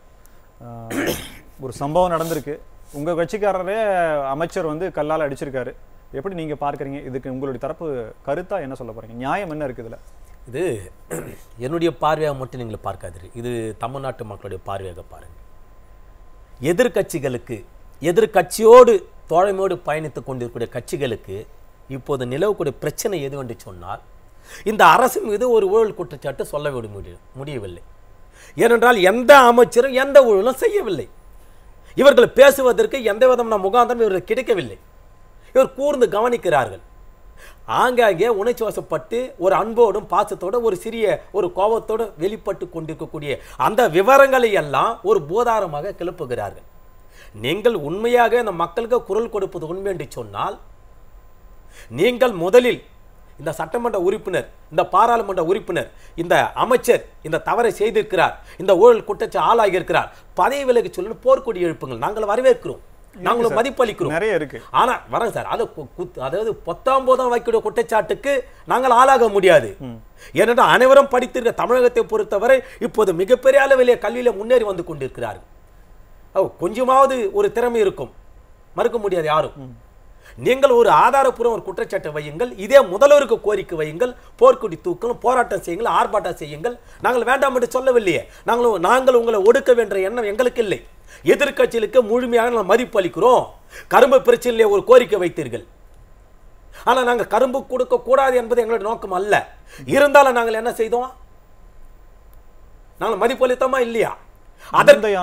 ஒரு சம்பவம் நடந்திருக்கு. உங்க கட்சிக்காரரே அமைச்சர் வந்து கல்லால் அடிச்சிருக்காரு. எப்படி நீங்க பார்க்குறீங்க? இதுக்கு உங்களுடைய தரப்பு கருத்தா என்ன சொல்ல போறீங்க? நியாயம் என்ன இருக்கு இதுல? இது என்னுடைய பார்வையாக மட்டும் நீங்கள் பார்க்காதீர்கள், இது தமிழ்நாட்டு மக்களுடைய பார்வையாக பாருங்கள். எதிர்கட்சிகளுக்கு எதிர்கட்சியோடு தோழமையோடு பயணித்துக் கொண்டிருக்கிற கட்சிகளுக்கு இப்போது நிலவக்கூடிய பிரச்சனை எது என்று சொன்னால், இந்த அரசு மீது ஒரு ஊழல் குற்றச்சாட்டு சொல்ல விட முடியும் முடியவில்லை. ஏனென்றால் எந்த அமைச்சரும் எந்த ஊழலும் செய்யவில்லை. இவர்கள் பேசுவதற்கு எந்த விதமான முகாந்திரம் இவர்கள் கிடைக்கவில்லை. இவர் கூர்ந்து கவனிக்கிறார்கள். ஆங்காங்கே உணர்ச்சி வசப்பட்டு ஒரு அன்போடும் பாசத்தோடு ஒரு சிறிய ஒரு கோபத்தோடு வெளிப்பட்டு கொண்டிருக்கக்கூடிய அந்த விவரங்களை எல்லாம் ஒரு போதாரமாக கிளப்புகிறார்கள். நீங்கள் உண்மையாக இந்த மக்களுக்கு குரல் கொடுப்பது உண்மை என்று சொன்னால், நீங்கள் முதலில் இந்த சட்டமன்ற உறுப்பினர், இந்த பாராளுமன்ற உறுப்பினர், இந்த அமைச்சர் இந்த தவறை செய்திருக்கிறார், இந்த ஊழல் குற்றச்சாட்டு ஆளாகி இருக்கிறார், பதவி விலகி சொல்லி போர்க்கொடி எழுப்புங்கள். நாங்கள் வரவேற்கிறோம், நாங்களும் மதிப்பளிக்கிறோம். நிறைய இருக்கு. ஆனா வரேன் சார், அது அதாவது பத்தொன்பதாம் வைக்கிற குற்றச்சாட்டுக்கு நாங்கள் ஆளாக முடியாது. ஏனென்றால் அனைவரும் படித்திருக்க தமிழகத்தை பொறுத்தவரை இப்போது மிகப்பெரிய அளவிலே கல்வியில முன்னேறி வந்து கொண்டிருக்கிறார்கள். கொஞ்சமாவது ஒரு திறமை இருக்கும், மறுக்க முடியாது யாரும். நீங்கள் ஒரு ஆதாரப்பூர்வ ஒரு குற்றச்சாட்டை வையுங்கள், இதே முதல்வருக்கு கோரிக்கை வையுங்கள், போர்க்குடி தூக்கலும், போராட்டம் செய்யுங்கள், ஆர்ப்பாட்டம் செய்யுங்கள். நாங்கள் வேண்டாம் என்று சொல்லவில்லையே. நாங்கள் நாங்கள் உங்களை ஒடுக்க வேண்டிய எண்ணம் எங்களுக்கு இல்லை. எதிர்கட்சிகளுக்கு முழுமையாக மதிப்பு அளிக்கிறோம். கரும்பு பிரச்சனையிலே ஒரு கோரிக்கை வைத்தீர்கள், ஆனா நாங்கள் கரும்பு கொடுக்க கூடாது என்பது எங்களுடைய நோக்கம் அல்ல. இருந்தாலும் நாங்கள் என்ன செய்தோம்? நாங்கள் மதிப்பு அளித்தோமா இல்லையா? முந்தைய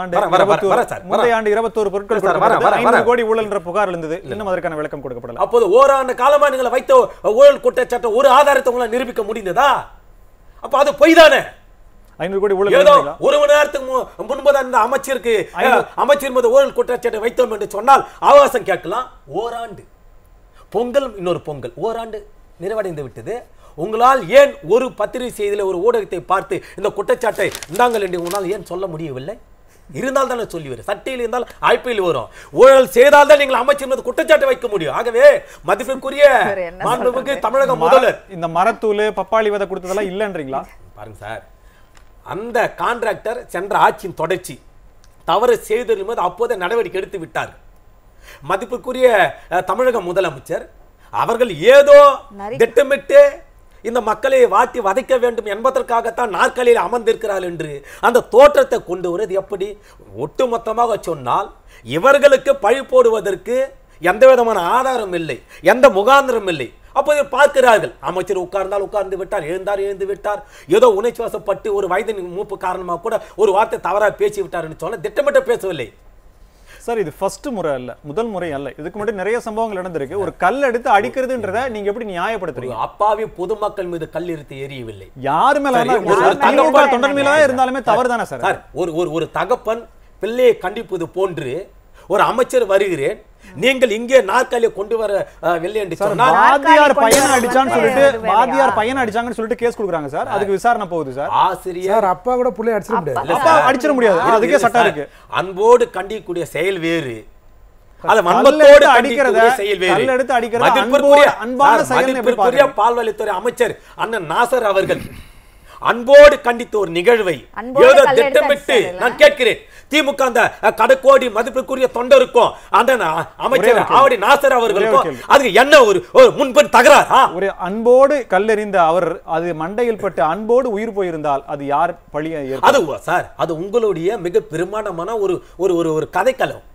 ஆண்டு இருபத்தொரு பொருட்கள் கோடி ஊழல் என்ற புகார் இருந்தது. இன்னும் அதற்கான விளக்கம் கொடுக்கப்படல. அப்போது ஓராண்டு காலமா நீங்கள் வைத்த ஊழல் குற்றச்சாட்டு ஒரு ஆதாரத்தை உங்களால் நிரூபிக்க முடிந்ததா? அப்ப அது பொய் தானே. ஐநூறு கோடி ஊழல் ஏதோ ஒரு மணி நேரத்துக்கு முன்புதான் இந்த அமைச்சருக்கு அமைச்சர் மீது ஊழல் குற்றச்சாட்டு வைத்தோம் என்று சொன்னால் அவகாசம் கேட்கலாம். ஓராண்டு பொங்கல், இன்னொரு பொங்கல், ஓராண்டு நிறைவடைந்து விட்டது. உங்களால் ஏன் ஒரு பத்திரிகை செய்தியில ஒரு ஊடகத்தை பார்த்து இந்த குற்றச்சாட்டை இந்தாங்கள் என்று உங்களால் ஏன் சொல்ல முடியவில்லை? இருந்தால் தானே சொல்லி வரும். சட்டையில் இருந்தால் ஐபிஎல் வரும். ஊழல் செய்தால் தான் நீங்கள் அமைச்சர் மீது குற்றச்சாட்டு வைக்க முடியும். ஆகவே மதிப்பிற்குரிய மாண்புமிகு தமிழக முதல்வர் இந்த மரத்தூள் பப்பாளி விதை கொடுத்ததெல்லாம் இல்லைன்றீங்களா? பாருங்க சார், அந்த கான்ட்ராக்டர் சென்ற ஆட்சியின் தொடர்ச்சி தவறு செய்ததில் மீது அப்போதே நடவடிக்கை எடுத்து விட்டார். மதிப்புக்குரிய தமிழக முதலமைச்சர் அவர்கள் ஏதோ திட்டமிட்டு இந்த மக்களை வாட்டி வதைக்க வேண்டும் என்பதற்காகத்தான் நாற்காலியில் அமர்ந்திருக்கிறார்கள் என்று அந்த தோற்றத்தை கொண்டு வருவது எப்படி? ஒட்டுமொத்தமாக சொன்னால் இவர்களுக்கு பழி போடுவதற்கு எந்த விதமான ஆதாரம் இல்லை, எந்த முகாந்திரம் இல்லை. அப்போது பார்க்கிறார்கள், அமைச்சர் உட்கார்ந்தால் உட்கார்ந்து விட்டார், எழுந்தார் எழுந்து விட்டார், ஏதோ உணர்ச்சி வசப்பட்டு ஒரு வயதின் மூப்பு காரணமாக கூட ஒரு வார்த்தை தவறாக பேசி விட்டார் என்று சொன்ன திட்டமிட்ட பேசவில்லை. சார், இது ஃபர்ஸ்ட் முறை அல்ல, முதல் முறை அல்ல. இதுக்கு முன்னாடி நிறைய சம்பவங்கள் நடந்திருக்கு. ஒரு கல் எடுத்து அடிக்கிறதுன்றத நீங்க எப்படி நியாயப்படுத்துறீங்க? அப்பாவி பொதுமக்கள் மீது கல் எடுத்து எரியவில்லை. யாரு மேல தொண்டர் மேல இருந்தாலுமே தவறு தானே சார்? ஒரு ஒரு தகப்பன் பிள்ளையை கண்டிப்பது போன்று ஒரு அமைச்சர் வருகிறேன், நீங்கள் இங்கே நாற்காலியை கொண்டு வர வெள்ளை என்று சொன்னால் வாத்தியார் பையனை அடிச்சான்னு சொல்லிட்டு வாத்தியார் பையனை அடிச்சாங்கன்னு சொல்லிட்டு கேஸ் கொடுக்குறாங்க சார். அதுக்கு விசாரணை போகுது சார். ஆசிரியர் அப்பா கூட புள்ளை அடிச்சிட முடியாது. அப்பா அடிச்சிட முடியாது, அதுக்கே சட்டம் இருக்கு. அன்போடு கண்டிக்கக்கூடிய செயல் வேறு, அது மன்பத்தோடு அடிக்கிறத செயல் வேறு. கல் எடுத்து அடிக்கிறது அன்போடு அன்பான செயல். மதிப்புக்குரிய பால்வழித்துறை அமைச்சர் அண்ணன் நாசர் அவர்கள் அன்போடு கண்டித்த ஒரு நிகழ்வை ஏதோ திட்டமிட்டு நான் கேட்கிறேன். திமுக அந்த கடக்கோடி மதிப்புக்குரிய தொண்டருக்கும் அந்த அமைச்சர் ஆவடி நாசர் அவர்களுக்கும் அதுக்கு என்ன ஒரு முன்பின் தகராறா? ஒரு அன்போடு கல்லெறிந்த அவர் அது மண்டையில் பட்டு அன்போடு உயிர் போயிருந்தால் அது யார் பழிய? அது சார், அது உங்களுடைய மிக பிரமாண்டமான ஒரு ஒரு ஒரு கதைக்களம்.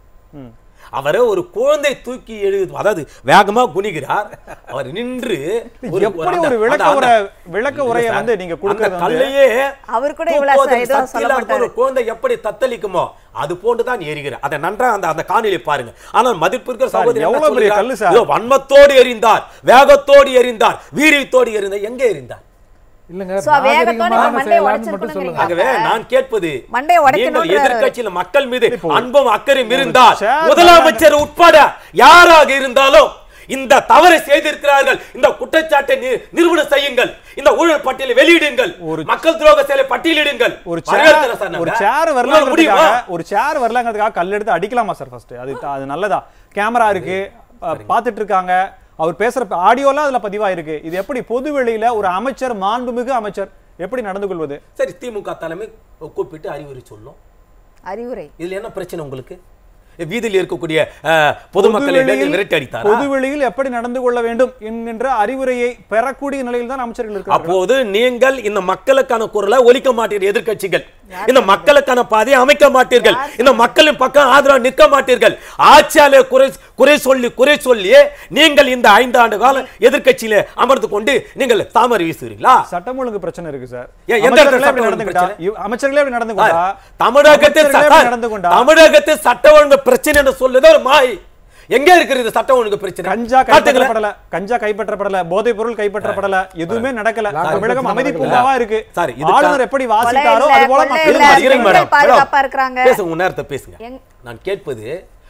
அவரை ஒரு குழந்தை தூக்கி எழுது, அதாவது வேகமா குனிகிறார், அவர் நின்று எப்படி ஒரு விளக்க உரை விளக்க உரையை வந்து நீங்க கொடுக்கறது கல்லையே அவர் கூட இவ்வளவு ஒரு குழந்தை எப்படி தத்தளிக்குமோ அது போன்றுதான் எரிகிறார். அதை நன்றா அந்த அந்த காணொளியை பாருங்க. ஆனால் மதிப்பிற்கிற சகோதரி எவ்வளவு பெரிய கல்லு சார். இதோ வன்மத்தோடு எரிந்தார், வேகத்தோடு எரிந்தார், வீரியத்தோடு எரிந்தார். எங்க எரிந்தார்? இல்லங்க So, வேகத்தோட நாகரிகமான மண்டையை செயலான்னு உடைச்சிருக்கணும் மட்டும் சொல்லுங்க. ஆகவே நான் கேட்பது, மண்டையை உடைக்கணும்ன்ற- நீங்கள் எதிர்க்கட்சியில் மக்கள் மீது அன்பும் அக்கறையும் இருந்தால் share முதலமைச்சர் உட்பட யாராக இருந்தாலும் இந்த தவறை செய்திருக்கிறார்கள், இந்த குற்றச்சாட்டை நி- நிரூபணம் செய்யுங்கள், இந்த ஊழல் பட்டியலை வெளியிடுங்கள், மக்கள் துரோக செயலை பட்டியலிடுங்கள். ஒரு வரவேற்கிறேன் சார் சேர் ஒரு நாங்க. சேர் உங்களால முடியுமா? வரலங்கிறதுக்காக ஒரு சேர் வரலங்கிறதுக்காக கல் எடுத்து அடிக்கலாமா சார்? ஃபர்ஸ்ட் அது அது நல்லதா? கேமரா இருக்கு, அஹ், பார்த்துட்டு இருக்காங்க, அவர் பேசுற ஆடியோலாம் அதுல பதிவாயிருக்கு. இது எப்படி பொது வெளியில ஒரு அமைச்சர், மாண்புமிகு அமைச்சர் எப்படி நடந்து கொள்வது? சரி, திமுக தலைமை கூப்பிட்டு அறிவுரை சொல்லும். அறிவுரை இதுல என்ன பிரச்சனை உங்களுக்கு? வீதியில் இருக்கக்கூடிய அஹ், பொதுமக்களை பொதுவெளியில் விரட்டி அடித்தாரா? பொதுவெளியில் எப்படி நடந்து கொள்ள வேண்டும் என்கின்ற அறிவுரையை பெறக்கூடிய நிலையில் தான் அமைச்சர்கள் இருக்காங்க. அப்போது நீங்கள் இந்த மக்களுக்கான குரலை ஒலிக்க மாட்டீர்கள். எதிர்க்கட்சிகள் இந்த மக்களுக்கான பாதையை அமைக்க மாட்டீர்கள், இந்த மக்களின் பக்கம் ஆதரவு நிற்க மாட்டீர்கள். ஆட்சியாளர் குறை குறை சொல்லி குறை சொல்லி நீங்கள் இந்த ஐந்து ஆண்டு காலம் எதிர்க்கட்சியில அமர்ந்து கொண்டு நீங்கள் தாமரை வீசுகிறீங்களா? சட்டம் ஒழுங்கு பிரச்சனை இருக்கு சார். ஏன் எந்த அமைச்சர்களே சட்டம் இப்படி ஒழுங்கு நடந்துக்கிட்டா, பிரச்சனை? இவ்- அமைச்சர்களே இப்படி நடந்து கொண்டா, தமிழகத்தில் அமைச்சர்களே சட்டம் இப்படி நடந்து கொண்டா, தமிழகத்தில் சட்ட ஒழுங்கு பிரச்சனை என்று சொல்லுது ஒரு மாய். எங்க இருக்கிறது சட்ட ஒழுங்கு பிரச்சனை? கஞ்சா கைப்பற்றப்படல, கஞ்சா கைப்பற்றப்படல, போதைப் பொருள் கைப்பற்றப்படல, எதுவுமே நடக்கல. தமிழகம் அமைதி பூங்காவா இருக்கு. சார், இதுக்கா- ஆளுநர் எப்படி வாசித்தாரோ கொலை இல்ல, அது போல கொலை மக்கள் இல்ல, வாசிக்கிறாங்க. இருங்க மேடம், பெண்கள் பாதுகாப்பா இருக்கிறாங்க. பேசுங்க, உங்க நேரத்தை பேசுங்க. எங்- நான் கேட்பது,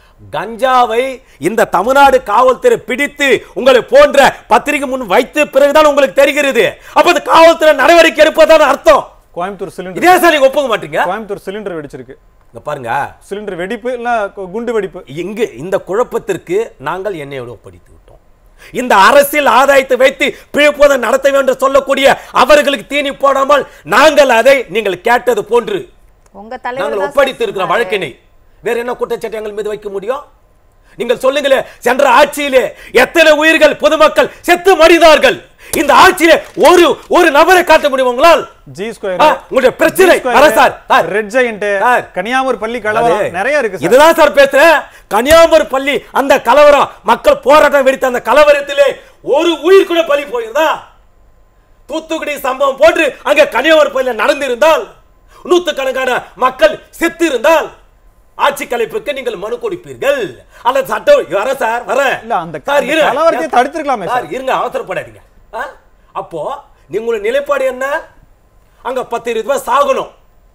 கஞ்சாவை இந்த தமிழ்நாடு காவல்துறை பிடித்து உங்களை போன்ற பத்திரிகை முன் வைத்த பிறகுதான் உங்களுக்கு தெரிகிறது. அப்ப இந்த காவல்துறை நடவடிக்கை எடுப்பதான அர்த்தம். கோயம்புத்தூர் சிலிண்டர் இதே சார் நீங்க ஒப்புக்க மாட்டீங்க. கோயம்புத்தூர் சிலிண்டர் வெடிச்சிருக்கு. இங்க பாருங்க, சிலிண்டர் வெடிப்பு இல்ல குண்டு வெடிப்பு. இங்கு இந்த குழப்பத்திற்கு நாங்கள் என்னையோடு ஒப்படைத்து விட்டோம். இந்த அரசியல் ஆதாயத்தை வைத்து பிழைப்பதை நடத்த வேண்டும் சொல்லக்கூடிய அவர்களுக்கு தீனி போடாமல் நாங்கள் அதை நீங்கள் கேட்டது போன்று உங்க தலைவர் நாங்கள் தான் ஒப்படைத்து இருக்கிற சொன்னாரு. வழக்கினை வேற என்ன குற்றச்சாட்டு எங்கள் மீது வைக்க முடியும்? நீங்கள் சொல்லுங்களே, சென்ற ஆட்சியிலே எத்தனை உயிர்கள் பொதுமக்கள் செத்து மடிந்தார்கள். இந்த ஆட்சியிலே ஒரு ஒரு நபரை காட்ட முடியும் உங்களால்? ஜி ஸ்கொயர், ஆ, உங்களுடைய பிரச்சனை sir, sir, red giant, sir, Kanyakumari பள்ளி கலவரம் நிறைய இருக்கு சார். இதுதான் சார் பேசுறேன். கன்னியாகுமரி பள்ளி அந்த கலவரம், மக்கள் போராட்டம் வெடித்த அந்த கலவரத்திலே ஒரு உயிர் கூட பலி போயிருந்தா? தூத்துக்குடி சம்பவம் போன்று அங்க கன்னியாகுமரி பள்ளியில் நடந்திருந்தால், நூற்றுக்கணக்கான மக்கள் செத்து இருந்தால் ஆட்சி கலைப்புக்கு நீங்கள் மனு கொடுப்பீர்கள். அல்லது சட்டம் வர சார் வர இல்ல, அந்த சார் இரு கலவரத்தை தடுத்திருக்கலாமே சார், இருங்க, அவசரப்படாதீங்க. ஆ? அப்போ நீங்களுடைய நிலைப்பாடு என்ன? அங்க பத்து இருபது ரூபாய் சாகணும்,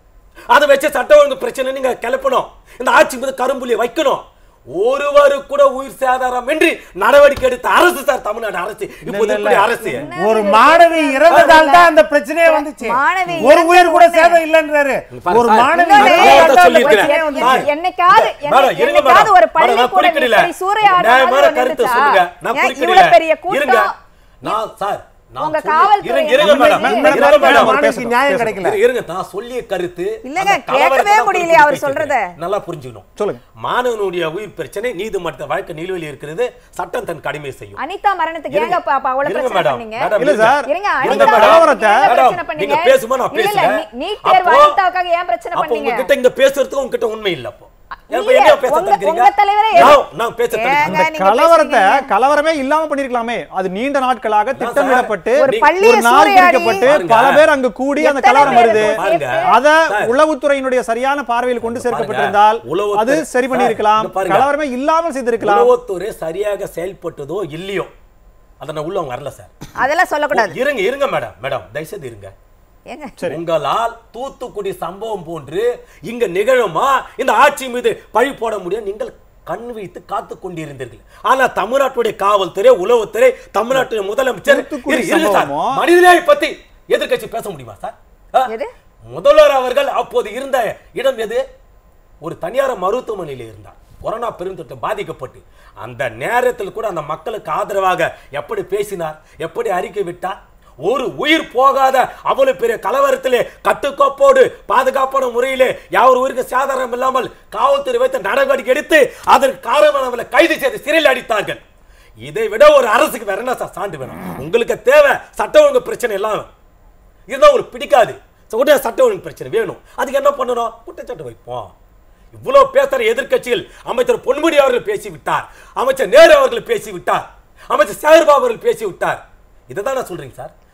அதை வச்சு சட்ட ஒழுங்கு பிரச்சனை நீங்க கிளப்பணும், இந்த ஆட்சி மீது கரும்புலியை வைக்கணும். ஒருவரு கூட உயிர் சேதாரம் இன்றி நடவடிக்கை எடுத்த அரசு சார் தமிழ்நாடு அரசு. இப்போது இப்படி அரசு ஒரு மாணவி இறந்ததால் தான் அந்த பிரச்சனையே வந்துச்சு. மாணவி ஒரு உயிர் கூட இறந்த சேதம் இல்லைன்றாரு. ஒரு மாணவி இன்னொன்னு இறந்ததால் தான் அந்த சொல்லியிருக்கிறேன். பிரச்சனையே வந்துச்சு. என்னைக்காவது மேடம், இருங்க என்னைக்காவது மேடம். ஒரு மேடம், பள்ளி நான் கூட குறிப்பிடல. இப்படி சூறையாடுற நியாயமான மாதிரி கருத்து வந்துச்சா? சொல்லுங்க. நான் ஏன் குறிப்பிடல. இவ்வளவு பெரிய இருங்க. கூட்டம்? நான் சார் நான் உங்க சொல்லி- காவல்துறை இருங்க, இருங்க மேடம். என்ன இருங்க மேடம், மேடம். மாணவிக்கு நியாயம் கிடைக்கல. இரு- இருங்க, நான் சொல்லிய கருத்து இல்லங்க, அந்த கலவரத்தை கேட்கவே தான் முடியலையே அவர் குறிப்பிட்டு சொல்றத. பேசுறேன். நல்லா புரிஞ்சுக்கணும். சொல்லுங்க. மாணவனுடைய உயிர் பிரச்சனை நீதிமன்ற வழக்கு நிலுவையில் இருக்கிறது. சட்டம் தன் கடமை செய்யும். அனிதா மரணத்துக்கு ஏங்க அப்ப அப்ப அவ்வளவு இருங்க பிரச்சனை மேடம். பண்ணீங்க? மேடம், இல்ல இருங்க. சார். இருங்க, இருங்க அனிதா மேடம். மரணத்துக்கு ஏங்க மேடம், பிரச்சனை பண்ணீங்க? நீங்க பேசுமா நான் இல்ல, இல்ல, பேசுறேன். நீ- நீட் தேர்வு அப்போ- அனிதாவுக்காக ஏன் பிரச்சனை அப்போ பண்ணீங்க? உங்ககிட்ட இங்க பேசுறதுக்கு உங்ககிட்ட உண்மை இல்ல. அப்போ இல்ல, அப்ப என்ன பேச உங்க- தடுக்கிறீங்க? உங்க தலைவரே நான் நான் பேச ஏங்க, தடுக்கிறேன். அந்த நீங்க கலவரத்தை பேசுறீங்க. கலவரமே இல்லாம பண்ணிருக்கலாமே. அது நீண்ட நாட்களாக திட்டமிடப்பட்டு ஒரு நீ- பள்ளியை ஒரு நாள் சூறையாடி குறிக்கப்பட்டு பாருங்க. பல பேர் அங்கு கூடி அந்த எத்தனை கலவரம் பேர் வருது. பாருங்க. அத சார். உளவுத்துறையினுடைய சரியான பார்வையில் கொண்டு சேர்க்கப்பட்டிருந்தால் உளவுத்துறை- அது சரி பண்ணி இருக்கலாம். சார், பாருங்க. கலவரமே இல்லாமல் செய்திருக்கலாம். உளவுத்துறை சரியாக செயல்பட்டதோ இல்லையோ அதை நான் உள்ள அவங்க வரல சார். அதெல்லாம் சொல்லக்கூடாது. இருங்க இருங்க மேடம் மேடம் தயவுசெய்து இருங்க. ஏங்க சரி. உங்களால் தூத்துக்குடி சம்பவம் போன்று இங்க நிகழுமா இந்த ஆட்சி மீது பழி போட முடியும்? நீங்கள் கண் வைத்து காத்து கொண்டிருந்தீர்கள். ஆனா தமிழ்நாட்டுடைய காவல்துறை, உளவுத்துறை, தமிழ்நாட்டுடைய முதலமைச்சர் தூத்துக்குடி இரு- இரு சார். சம்பவமோ? மனிதநேய பத்தி எதிர்க்கட்சி பேச முடியுமா சார்? ஆ? எது? முதல்வர் அவர்கள் அப்போது இருந்த இடம் எது? ஒரு தனியார் மருத்துவமனையில் இருந்தார். கொரோனா பெருந்தொற்று பாதிக்கப்பட்டு அந்த நேரத்தில் கூட அந்த மக்களுக்கு ஆதரவாக எப்படி பேசினார், எப்படி அறிக்கை விட்டார்? ஒரு உயிர் போகாத அவ்வளவு பெரிய கலவரத்திலே கட்டுக்கோப்போடு பாதுகாப்பான முறையிலே யார் உயிருக்கு சாதாரணம் இல்லாமல் காவல்துறை வைத்து நடவடிக்கை எடுத்து அதற்கு காரணமானவர்களை கைது செய்து சிறையில் அடித்தார்கள். இதை விட ஒரு அரசுக்கு வேற என்ன சார் சான்று வேணும்? உங்களுக்கு தேவை சட்ட ஒழுங்கு பிரச்சனை எல்லாம் இருந்தா உங்களுக்கு பிடிக்காது. உடனே சட்ட ஒழுங்கு பிரச்சனை வேணும். அதுக்கு என்ன பண்ணணும்? குற்றச்சாட்டு வைப்போம். இவ்வளவு பேசுற எதிர்க்கட்சியில் அமைச்சர் பொன்முடி அவர்கள் பேசிவிட்டார், அமைச்சர் நேரு அவர்கள் பேசிவிட்டார், அமைச்சர் சேகர்பாபு அவர்கள் பேசிவிட்டார். இதை தான் நான் சொல்றீங்க சார்.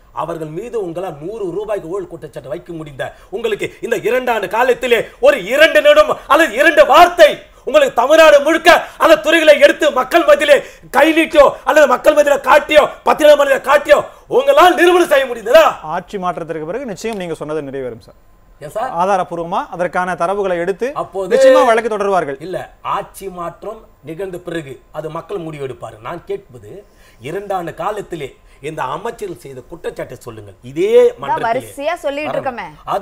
அவர்கள் மீது உங்களால் நூறு ரூபாய்க்கு ஊழல் குற்றச்சாட்டு வைக்க முடிந்த உங்களுக்கு இந்த இரண்டு ஆண்டு காலத்திலே ஒரு இரண்டு நிமிடம் அல்லது இரண்டு வார்த்தை உங்களுக்கு தமிழ்நாடு முழுக்க அந்த துறைகளை எடுத்து மக்கள் மத்தியிலே கை நீட்டியோ அல்லது மக்கள் மத்தியில காட்டியோ பத்திரிகை மத்தியில காட்டியோ உங்களால் நிரூபணம் செய்ய முடிந்ததா? ஆட்சி மாற்றத்திற்கு பிறகு நிச்சயம் நீங்க சொன்னது நிறைவேறும் சார். ஏன் சார்? ஆதாரப்பூர்வமா அதற்கான தரவுகளை எடுத்து அப்போது நிச்சயமா வழக்கு தொடர்வார்கள். இல்ல, ஆட்சி மாற்றம் நிகழ்ந்த பிறகு அது மக்கள் முடிவெடுப்பாரு. நான் கேட்பது இரண்டாண்டு காலத்திலே இந்த அமைச்சர்கள் செய்த குற்றச்சாட்டை சொல்லுங்கள். இதே வரிசையா சொல்லிட்டு இருக்கமே. அது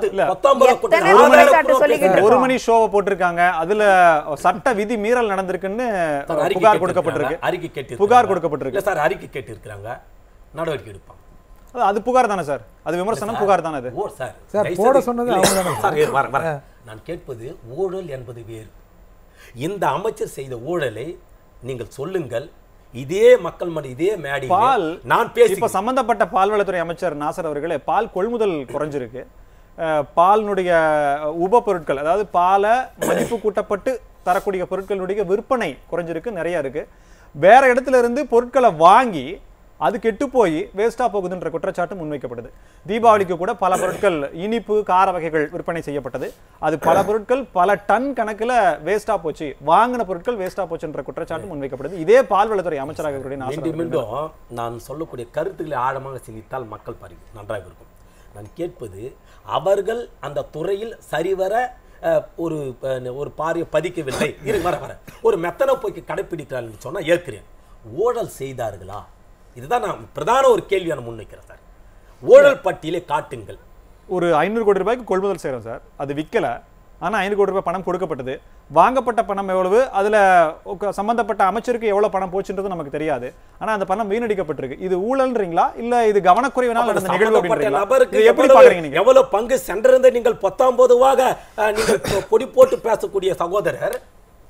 ஒரு மணி ஷோவை போட்டிருக்காங்க. அதுல சட்ட விதி மீறல் நடந்திருக்குன்னு புகார் கொடுக்கப்பட்டிருக்கு. அறிக்கை கேட்டு புகார் கொடுக்கப்பட்டிருக்கு சார். அறிக்கை கேட்டு இருக்காங்க, நடவடிக்கை எடுப்பாங்க. அது புகார் தானே சார்? அது விமர்சனம் புகார் தானே அது? ஓ சார், சார் போட சொன்னது அவங்க தானே சார். வர வர நான் கேட்பது ஊழல் என்பது வேறு. இந்த அமைச்சர் செய்த ஊழலை நீங்கள் சொல்லுங்கள். இதே மக்கள் மன்ற இதே மேடை பால் நான் பேசி இப்ப சம்பந்தப்பட்ட பால்வளத்துறை அமைச்சர் நாசர் அவர்களே, பால் கொள்முதல் குறைஞ்சிருக்கு. பாலினுடைய உப பொருட்கள், அதாவது பாலை மதிப்பு கூட்டப்பட்டு தரக்கூடிய பொருட்களுடைய விற்பனை குறைஞ்சிருக்கு, நிறைய இருக்கு. வேற இடத்துல இருந்து பொருட்களை வாங்கி அது கெட்டு போய் வேஸ்டா போகுதுன்ற குற்றச்சாட்டு முன்வைக்கப்படுது. தீபாவளிக்கு கூட பல பொருட்கள் இனிப்பு கார வகைகள் விற்பனை செய்யப்பட்டது. அது பல பொருட்கள் பல டன் கணக்குல வேஸ்டா போச்சு, வாங்கின பொருட்கள் வேஸ்டா போச்சுன்ற குற்றச்சாட்டு முன்வைக்கப்படுது. இதே பால்வளத்துறை அமைச்சராக மீண்டும் நான் சொல்லக்கூடிய கருத்துக்களை ஆழமாக சிந்தித்தால் மக்கள் பாருங்க நன்றாக இருக்கும். நான் கேட்பது, அவர்கள் அந்த துறையில் சரிவர ஒரு ஒரு பாரிய பதிக்கவில்லை. இரு வர வர ஒரு மெத்தன போக்கை கடைப்பிடிக்கிறார்கள் சொன்னா ஏற்கிறேன். ஊழல் செய்தார்களா? இதுதான் நான் பிரதான ஒரு கேள்வியான முன்வைக்கிறேன் சார். ஊழல் பட்டியலை காட்டுங்கள். ஒரு ஐநூறு கோடி ரூபாய்க்கு கொள்முதல் செய்யறோம் சார், அது விற்கல. ஆனா ஐநூறு கோடி ரூபாய் பணம் கொடுக்கப்பட்டது. வாங்கப்பட்ட பணம் எவ்வளவு, அதுல சம்பந்தப்பட்ட அமைச்சருக்கு எவ்வளவு பணம் போச்சுன்றது நமக்கு தெரியாது. ஆனா அந்த பணம் வீணடிக்கப்பட்டிருக்கு. இது ஊழல்ன்றீங்களா இல்ல இது கவனக்குறைவினால் நடந்த நிகழ்வு அப்படின்றீங்களா? எப்படி பாக்குறீங்க நீங்க? எவ்வளவு பங்கு சென்றிருந்த நீங்கள் பத்தொன்பதுவாக நீங்கள் பொடி போட்டு பேசக்கூடிய சகோதரர்,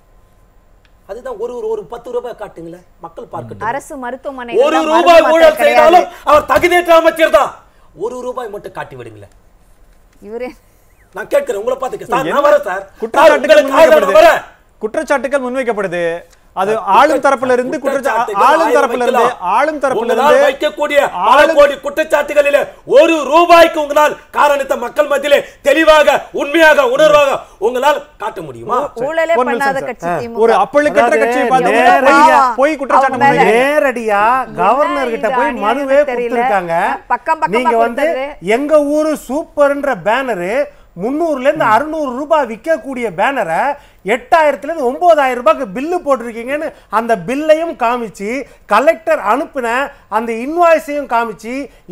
அதுதான் ஒரு ஒரு பத்து ரூபாய் காட்டுங்களேன், மக்கள் பார்க்கட்டும். அரசு மருத்துவமனை ஒரு ரூபாய் ஊழல் செய்தாலும் அவர் தகுதியற்ற அமைச்சர் தான். ஒரு ரூபாய் மட்டும் காட்டி விடுங்களேன். இவரே நான் கேட்கிறேன், உங்களை பார்த்து சார். நான் வரேன் சார். குற்றச்சாட்டுகள் குற்றச்சாட்டுகள் முன்வைக்கப்படுது. அது ஆளும் தரப்புல இருந்து ஆளும் தரப்புல இருந்து ஆளும் தரப்புல இருந்து வைக்கக்கூடிய ஆளும் குற்றச்சாட்டுகளிலே ஒரு ரூபாய்க்கு உங்களால் காரணத்தை மக்கள் மத்தியிலே தெளிவாக உண்மையாக உணர்வாக உங்களால் காட்ட முடியுமா? ஊழலே பண்ணாத கட்சி திமுக. ஒரு அப்பழுக்கற்ற கட்சியை பார்த்து போய் குற்றச்சாட்டு நேரடியா கவர்னர் கிட்ட போய் மனுவே கொடுத்திருக்காங்க. நீங்க வந்து எங்க ஊரு சூப்பர்ன்ற பேனரு முன்னூறுல இருந்து அறுநூறு ரூபாய் விற்கக்கூடிய பேனரை எட்டாயிரத்துல இருந்து ஒன்பதாயிரம் ரூபாய்க்கு பில்லு போட்டிருக்கீங்கன்னு அந்த பில்லையும் காமிச்சு, கலெக்டர் அனுப்பின அந்த இன்வாய்ஸையும் காமிச்சு,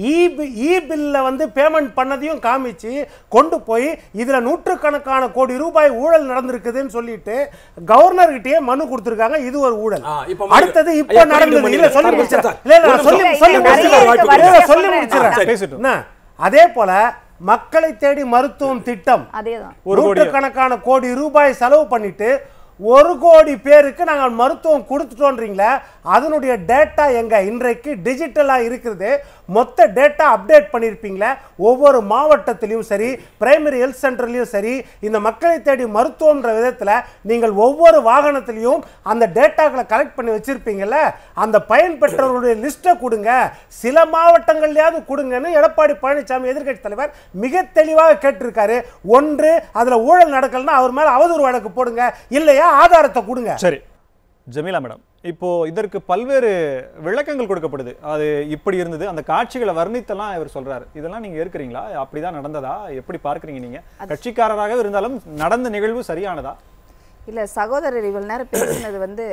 இ பில்ல வந்து பேமெண்ட் பண்ணதையும் காமிச்சு கொண்டு போய் இதுல நூற்றுக்கணக்கான கோடி ரூபாய் ஊழல் நடந்திருக்குதுன்னு சொல்லிட்டு கவர்னர் கிட்டயே மனு கொடுத்திருக்காங்க. இது ஒரு ஊழல். அடுத்தது இப்ப நடந்தது இல்ல சொல்லி முடிச்சிடறேன். இல்ல சொல்லி சொல்லி முடிச்சிடறேன் சொல்லி முடிச்சிடறேன். அதே போல மக்களை தேடி மருத்துவம் திட்டம் நூற்றுக்கணக்கான கோடி ரூபாய் செலவு பண்ணிட்டு ஒரு கோடி பேருக்கு நாங்கள் மருத்துவம் கொடுத்துட்டோன்றீங்களே, அதனுடைய டேட்டா எங்க இன்றைக்கு டிஜிட்டலா இருக்குது. மொத்த டேட்டா அப்டேட் பண்ணியிருப்பீங்களே. ஒவ்வொரு மாவட்டத்திலையும் சரி, பிரைமரி ஹெல்த் சென்டர்லையும் சரி, இந்த மக்களை தேடி மருத்துவம்ன்ற விதத்தில் நீங்கள் ஒவ்வொரு வாகனத்திலையும் அந்த டேட்டாக்களை கலெக்ட் பண்ணி வச்சிருப்பீங்கல்ல, அந்த பயன்பெற்றவர்களுடைய லிஸ்ட்டை கொடுங்க, சில மாவட்டங்கள்லையாவது கொடுங்கன்னு எடப்பாடி பழனிசாமி எதிர்க்கட்சி தலைவர் மிக தெளிவாக கேட்டிருக்காரு. ஒன்று, அதில் ஊழல் நடக்கலன்னா அவர் மேலே அவதூறு வழக்கு போடுங்க, இல்லையா ஆதாரத்தை கொடுங்க. சரி ஜமீலா மேடம், இப்போ இதற்கு பல்வேறு விளக்கங்கள் கொடுக்கப்படுது. அது இப்படி இருந்தது, அந்த காட்சிகளை வர்ணித்தெல்லாம் இவர் சொல்றாரு. இதெல்லாம் நீங்க ஏற்கிறீங்களா? அப்படிதான் நடந்ததா? எப்படி பார்க்கறீங்க நீங்க? கட்சிக்காரராக இருந்தாலும் நடந்த நிகழ்வு சரியானதா? இல்ல சகோதரர் இவ்வளவு நேரம் பேசினது வந்து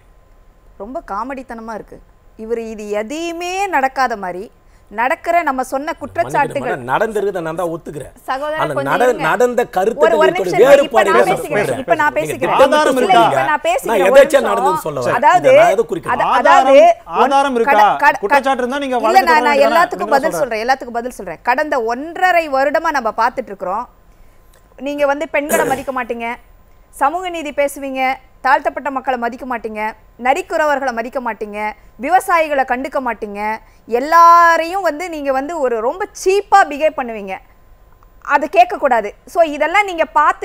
ரொம்ப காமெடித்தனமா இருக்கு. இவர் இது எதையுமே நடக்காத மாதிரி நடக்கிற நம்ம சொன்ன குற்றச்சாட்டுகள் நடந்திருக்குத நான் தான் ஒத்துக்கிறேன். சகோதரர் நடந்த கருத்துக்களுக்கு வேறுபாடு பேசுகிறேன். இப்ப நான் பேசிக்கிறேன். ஆதாரம் இருக்கா? நான் பேசிக்கிறேன். நான் எதாச்சும் நடந்துன்னு சொல்றேன். அதாவது அதாவது ஆதாரம் இருக்கா? குற்றச்சாட்டு இருந்தா நீங்க இல்ல நான் எல்லாத்துக்கும் பதில் சொல்றேன். எல்லாத்துக்கும் பதில் சொல்றேன். கடந்த ஒன்றரை வருடமா நம்ம பார்த்துட்டு இருக்கிறோம். நீங்க வந்து பெண்களை மதிக்க மாட்டீங்க, சமூக நீதி பேசுவீங்க, தாழ்த்தப்பட்ட மக்களை மதிக்க மாட்டீங்க, நரிக்குறவர்களை மதிக்க மாட்டீங்க, விவசாயிகளை கண்டுக்க மாட்டீங்க, எல்லாரையும் வந்து நீங்கள் வந்து ஒரு ரொம்ப சீப்பாக பிஹேவ் பண்ணுவீங்க. அதை கேட்கக்கூடாது. ஸோ இதெல்லாம் நீங்கள் பார்த்துட்டு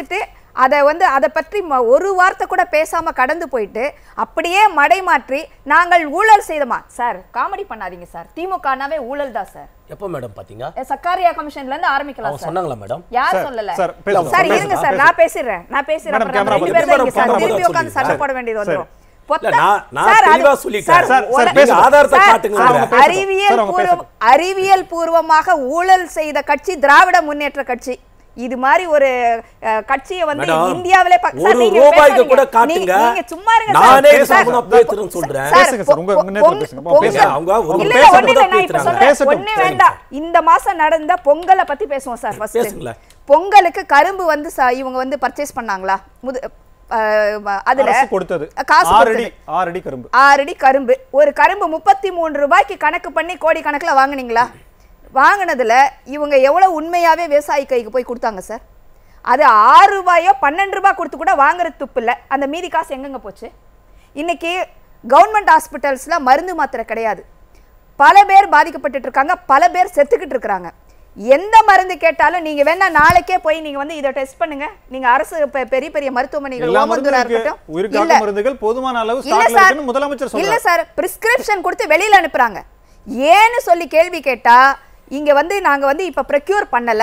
அதை வந்து அதை பற்றி ம- ஒரு வார்த்தை கூட பேசாம கடந்து போயிட்டு அப்படியே மடை மாற்றி நாங்கள் ஊழல் செய்தோமா சார்? காமெடி பண்ணாதீங்க சார். திமுகனாவே ஊழல் தான் சார். எப்போ மேடம் பாத்தீங்க? எ, சக்காரியா கமிஷன்ல இருந்து ஆரம்பிக்கலாம் அவங்க சார். சொன்னாங்களா மேடம்? யார் சார், சொல்லல சார், பேசுங்க, சார் பேசுங்க, இருங்க சார், பேசுங்க. நான் பேசிடுறேன் நான் பேசுறேன் மேடம், அப்புறம் நம்ம கேமரா ரெண்டு பார்த்து பேரும் இங்க சார் கேமரா திருப்பி பார்த்து உட்கார்ந்து சண்டை சொல்லுங்க. போட வேண்டியது சரி. வந்துரும். பொத்த- இல்ல, நான் நான் சார், அது- தெளிவா சொல்லிட்டேன். சார், சார், உல- பேசுங்க. நீங்க ஆதாரத்தை சார், காட்டுங்க. சார், அவங்க பேசட்டும். அறிவியல் சார், அவங்க பூர்வம் அறிவியல் பூர்வமாக ஊழல் செய்த கட்சி திராவிட முன்னேற்ற கட்சி. இது மாதிரி ஒரு அஹ், கட்சியை வந்து மேடம், இந்தியாவிலே ப- சார், ஒரு நீங்க ரூபாய்க்கு பேசாதீங்க. கூட நீ- காட்டுங்க. நீங்க சும்மா இருங்க நானே சார். இது சார், சம்பந்தமா பேசுறேன்னு சொல்றேன். சார், பேசுங்க சார், உங்க- உங்க நேரத்துல பொங்க- பேசுங்க. பொங்கல் பேசுங்க. அவங்க ஒரு இல்ல, பேச இல்ல, ஒண்ணும் இல்ல, மட்டும் நான் இப்ப பேசுறாங்க. சொல்றேன். பேசட்டும். ஒண்ணே வேண்டாம். இந்த மாசம் நடந்த பொங்கலை பத்தி பேசுவோம் சார். first. பேசுங்களேன். பொங்கலுக்கு கரும்பு வந்து ச- இவங்க வந்து பர்ச்சேஸ் பண்ணாங்களா? முது அஹ், அதுல அரசு கொடுத்தது காசு ஆறு அடி கொடுத்தது. ஆறு அடி கரும்பு. ஆறு அடி கரும்பு. ஒரு கரும்பு முப்பத்தி மூன்று ரூபாய்க்கு கணக்கு பண்ணி கோடி கணக்குல வாங்குனீங்களா? வாங்கினதுல இவங்க எவ்வளவு உண்மையாவே விவசாயி கைக்கு போய் கொடுத்தாங்க சார்? அது ஆறு ரூபாயோ பன்னெண்டு ரூபாய் கொடுத்து கூட வாங்குறது துப்பு இல்லை. அந்த மீதி காசு எங்கெங்க போச்சு? இன்னைக்கு கவர்மெண்ட் ஹாஸ்பிட்டல்ஸ்ல மருந்து மாத்திரை கிடையாது. பல பேர் பாதிக்கப்பட்டு இருக்காங்க, பல பேர் செத்துக்கிட்டு இருக்கிறாங்க. எந்த மருந்து கேட்டாலும் நீங்க வேணா நாளைக்கே போய் நீங்க வந்து இதை டெஸ்ட் பண்ணுங்க. நீங்க அரசு பெ- பெரிய பெரிய மருத்துவமனைகள் எல்லா ஓமந்தூரா மருந்தும் இருக்கட்டும். இருக்கு. உயிர்காக்கும் இல்ல. மருந்துகள் போதுமான அளவு இல்ல ஸ்டாக்ல சார். இருக்குன்னு முதலமைச்சர் இல்ல சொல்றாரு. சார், பிரிஸ்கிரிப்ஷன் கொடுத்து வெளியில அனுப்புறாங்க. ஏன்னு சொல்லி கேள்வி கேட்டா இங்க வந்து நாங்க வந்து இப்ப ப்ரொக்யூர் பண்ணல,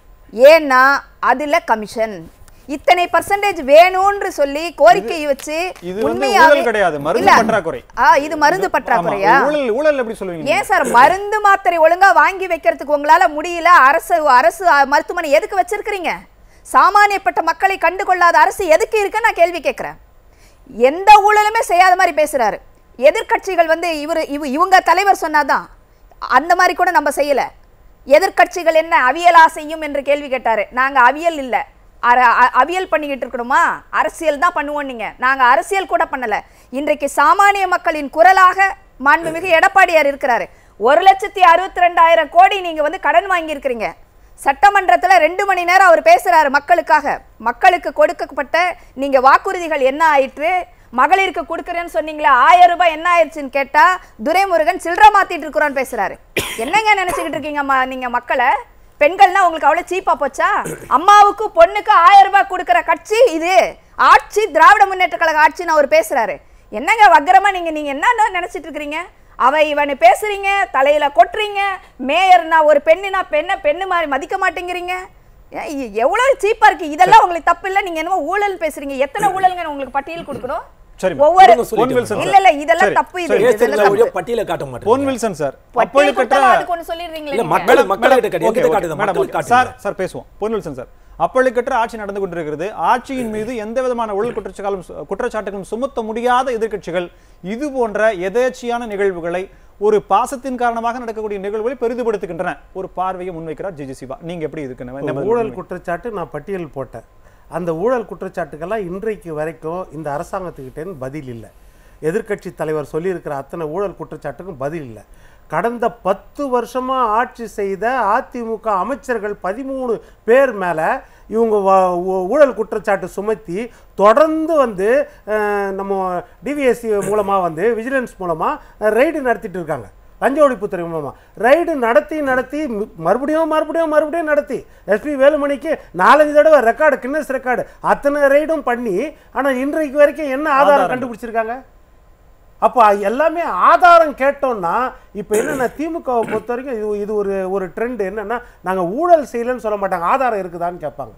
ஏன்னா அதுல கமிஷன் இத்தனை பர்சன்டேஜ் வேணும்னு சொல்லி கோரிக்கை வச்சு இது வந்து உண்மையாவே ஊழல் கிடையாது, மருந்து இல்ல. பற்றாக்குறை. ஆ, இது மருந்து ஆமா, பற்றாக்குறையா? ஊழல் ஊழல் எப்படி சொல்லுவீங்க? ஏன் சார் மருந்து மாத்திரை ஒழுங்கா வாங்கி வைக்கிறதுக்கு உங்களால முடியல? அரசு அரசு மருத்துவமனை எதுக்கு வச்சிருக்கிறீங்க? சாமானியப்பட்ட மக்களை கண்டு கொள்ளாத அரசு எதுக்கு இருக்கு நான் கேள்வி கேட்கிறேன். எந்த ஊழலுமே செய்யாத மாதிரி பேசுறாரு. எதிர்க்கட்சிகள் வந்து இவர் இவங்க தலைவர் சொன்னாதான் அந்த மாதிரி கூட நம்ம செய்யல. எதிர்க்கட்சிகள் என்ன அவியலா செய்யும் என்று கேள்வி கேட்டாரு. நாங்க அவியல் இல்ல, அர- அ- அவியல் பண்ணிக்கிட்டு இருக்கணுமா? அரசியல் தான் பண்ணுவோம். நீங்க நாங்க அரசியல் கூட பண்ணல. இன்றைக்கு சாமானிய மக்களின் குரலாக மாண்புமிகு எடப்பாடியார் இருக்கிறாரு. ஒரு லட்சத்தி அறுபத்தி ரெண்டாயிரம் கோடி நீங்க வந்து கடன் வாங்கி இருக்கிறீங்க. சட்டமன்றத்துல ரெண்டு மணி நேரம் அவர் பேசுறாரு மக்களுக்காக. மக்களுக்கு கொடுக்கப்பட்ட நீங்க வாக்குறுதிகள் என்ன ஆயிற்று? மகளிருக்கு கொடுக்குறேன்னு சொன்னீங்களா, ஆயிரம் ரூபாய் என்ன ஆயிடுச்சுன்னு கேட்டா துரைமுருகன் சில்லற மாத்திட்டு இருக்கிறோன்னு பேசுறாரு. என்னங்க நினைச்சுக்கிட்டு இருக்கீங்க ம- நீங்க மக்களை? பெண்கள்னா உங்களுக்கு அவ்வளவு சீப்பா போச்சா? அம்மாவுக்கு பொண்ணுக்கு ஆயிரம் ரூபாய் கொடுக்கிற கட்சி இது. ஆட்சி திராவிட முன்னேற்ற கழக ஆட்சின்னு அவர் பேசுறாரு. என்னங்க வக்கரமா நீங்க நீங்க என்ன நினைச்சிட்டு இருக்கிறீங்க? அவ இவனு பேசுறீங்க, தலையில கொட்டுறீங்க. மேயர்னா ஒரு பெண்ணுனா பெண்ணை பெண்ணு மாதிரி மதிக்க மாட்டேங்கிறீங்க. ஏ, இ- எவ்வளவு சீப்பா இருக்கு. இதெல்லாம் உங்களுக்கு தப்பு இல்ல. நீங்க என்னமோ ஊழல் பேசுறீங்க. எத்தனை ஊழல்ங்க உங்களுக்கு பட்டியல் கொடுக்கணும்? சரி, ஒவ்வொரு சொல்லுங்க, சொல்லிட்டு பொன் வில்சன் இல்ல சார். இல்ல இதெல்லாம் சரி, தப்பு. இது சரி. இதெல்லாம் பேசுறீங்களா தப்பு. ஒழிய பட்டியல காட்ட பொன் மாட்டேன். வில்சன் சார், பட்டியல் அப்பழுக்கற்ற கொடுத்தாலும் அதுக்கு ஒண்ணு சொல்லிடுறீங்களே இல்ல, நீங்க. மக்கள் மேடம், மக்கள்கிட்ட மேடம், கிடையாது. ஓகே, என்கிட்ட ஓகே, காட்டுது, மேடம், மக்களுக்கு ஓகே. சார் காட்டுங்க. சார் பேசுவோம். பொன் வில்சன் சார், அப்பழுக்கற்ற ஆட்சி நடந்து கொண்டிருக்கிறது. ஆட்சியின் மீது எந்த விதமான ஊழல் குற்றச்சாட்டுகளும் குற்றச்சாட்டுகளும் சுமத்த முடியாத எதிர்க்கட்சிகள் இது போன்ற எதேச்சியான நிகழ்வுகளை, ஒரு பாசத்தின் காரணமாக நடக்கக்கூடிய நிகழ்வுகளை பெரிதுபடுத்துகின்றன. ஒரு பார்வையை முன்வைக்கிறார் ஜிஜி சிவா. நீங்க எப்படி இதுக்கு என்ன இப்போ பதில் ஊழல் சொல்லுவீங்க? குற்றச்சாட்டு நான் பட்டியல் போட்டேன். அந்த ஊழல் குற்றச்சாட்டுக்கெல்லாம் இன்றைக்கு வரைக்கும் இந்த அரசாங்கத்துக்கிட்டேன்னு பதில் இல்லை. எதிர்க்கட்சி தலைவர் சொல்லியிருக்கிற அத்தனை ஊழல் குற்றச்சாட்டுக்கும் பதில் இல்லை. கடந்த பத்து வருஷமா ஆட்சி செய்த அதிமுக அமைச்சர்கள் பதிமூணு பேர் மேலே இவங்க வ- ஊ- ஊழல் குற்றச்சாட்டு சுமத்தி தொடர்ந்து வந்து அஹ், நம்ம டிவிஎஸ்சி மூலமாக வந்து விஜிலன்ஸ் மூலமாக ரெய்டு நடத்திட்டு இருக்காங்க. லஞ்ச ஒழிப்புத்துறை மூலமாக ரைடு நடத்தி நடத்தி மு- மறுபடியும் மறுபடியும் மறுபடியும் நடத்தி எஸ்பி வேலுமணிக்கு நாலஞ்சு தடவை ரெக்கார்டு, கின்னஸ் ரெக்கார்டு, அத்தனை ரைடும் பண்ணி, ஆனால் இன்றைக்கு வரைக்கும் என்ன ஆதாரம் ஆதாரம். கண்டுபிடிச்சிருக்காங்க? அப்போ எல்லாமே ஆதாரம் கேட்டோம்னா இப்போ என்னென்ன திமுகவை பொறுத்த வரைக்கும் இது இது ஒரு ஒரு ட்ரெண்ட் என்னன்னா, நாங்கள் ஊழல் செய்யலைன்னு சொல்ல மாட்டாங்க, ஆதாரம் இருக்குதான்னு கேட்பாங்க.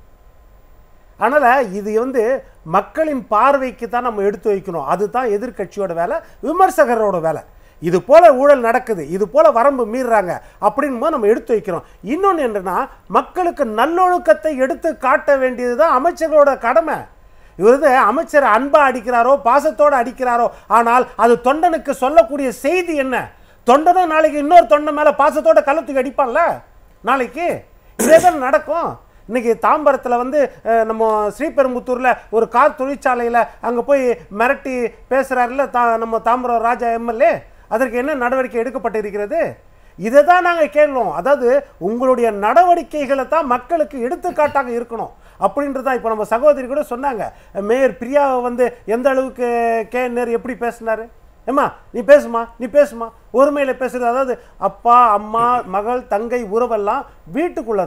அதனால் இது வந்து மக்களின் பார்வைக்கு தான் நம்ம எடுத்து வைக்கணும். அதுதான் எதிர்க்கட்சியோட வேலை, விமர்சகரோட வேலை. இது போல ஊழல் நடக்குது, இது போல வரம்பு மீறுறாங்க அப்படின்னு நம்ம எடுத்து வைக்கிறோம். இன்னொன்று என்னன்னா, மக்களுக்கு நல்லொழுக்கத்தை எடுத்து காட்ட வேண்டியது தான் அமைச்சர்களோட கடமை. இவரது அமைச்சர் அன்பா அடிக்கிறாரோ பாசத்தோடு அடிக்கிறாரோ, ஆனால் அது தொண்டனுக்கு சொல்லக்கூடிய செய்தி என்ன? தொண்டனும் நாளைக்கு இன்னொரு தொண்டன் மேலே பாசத்தோட கள்ளத்துக்கு அடிப்பான்ல நாளைக்கு. இதே தான் நடக்கும். இன்னைக்கு தாம்பரத்தில் வந்து அஹ், நம்ம ஸ்ரீபெரும்புத்தூரில் ஒரு கார் தொழிற்சாலையில் அங்கே போய் மிரட்டி பேசுகிறாருல தா நம்ம தாம்பரம் ராஜா எம்எல்ஏ, அதற்கு என்ன நடவடிக்கை எடுக்கப்பட்டிருக்கிறது? இதை தான் நாங்கள் கேள்வோம். அதாவது உங்களுடைய நடவடிக்கைகளை தான் மக்களுக்கு எடுத்துக்காட்டாக இருக்கணும் அப்படின்றது தான். இப்போ நம்ம சகோதரி கூட சொன்னாங்க, மேயர் பிரியாவை வந்து எந்த அளவுக்கு கே நேர் எப்படி பேசினாரு. ஏம்மா நீ பேசுமா, நீ பேசுமா, ஒருமையில் பேசுறது. அதாவது அப்பா அம்மா மகள் தங்கை உறவெல்லாம் வீட்டுக்குள்ளே தான்.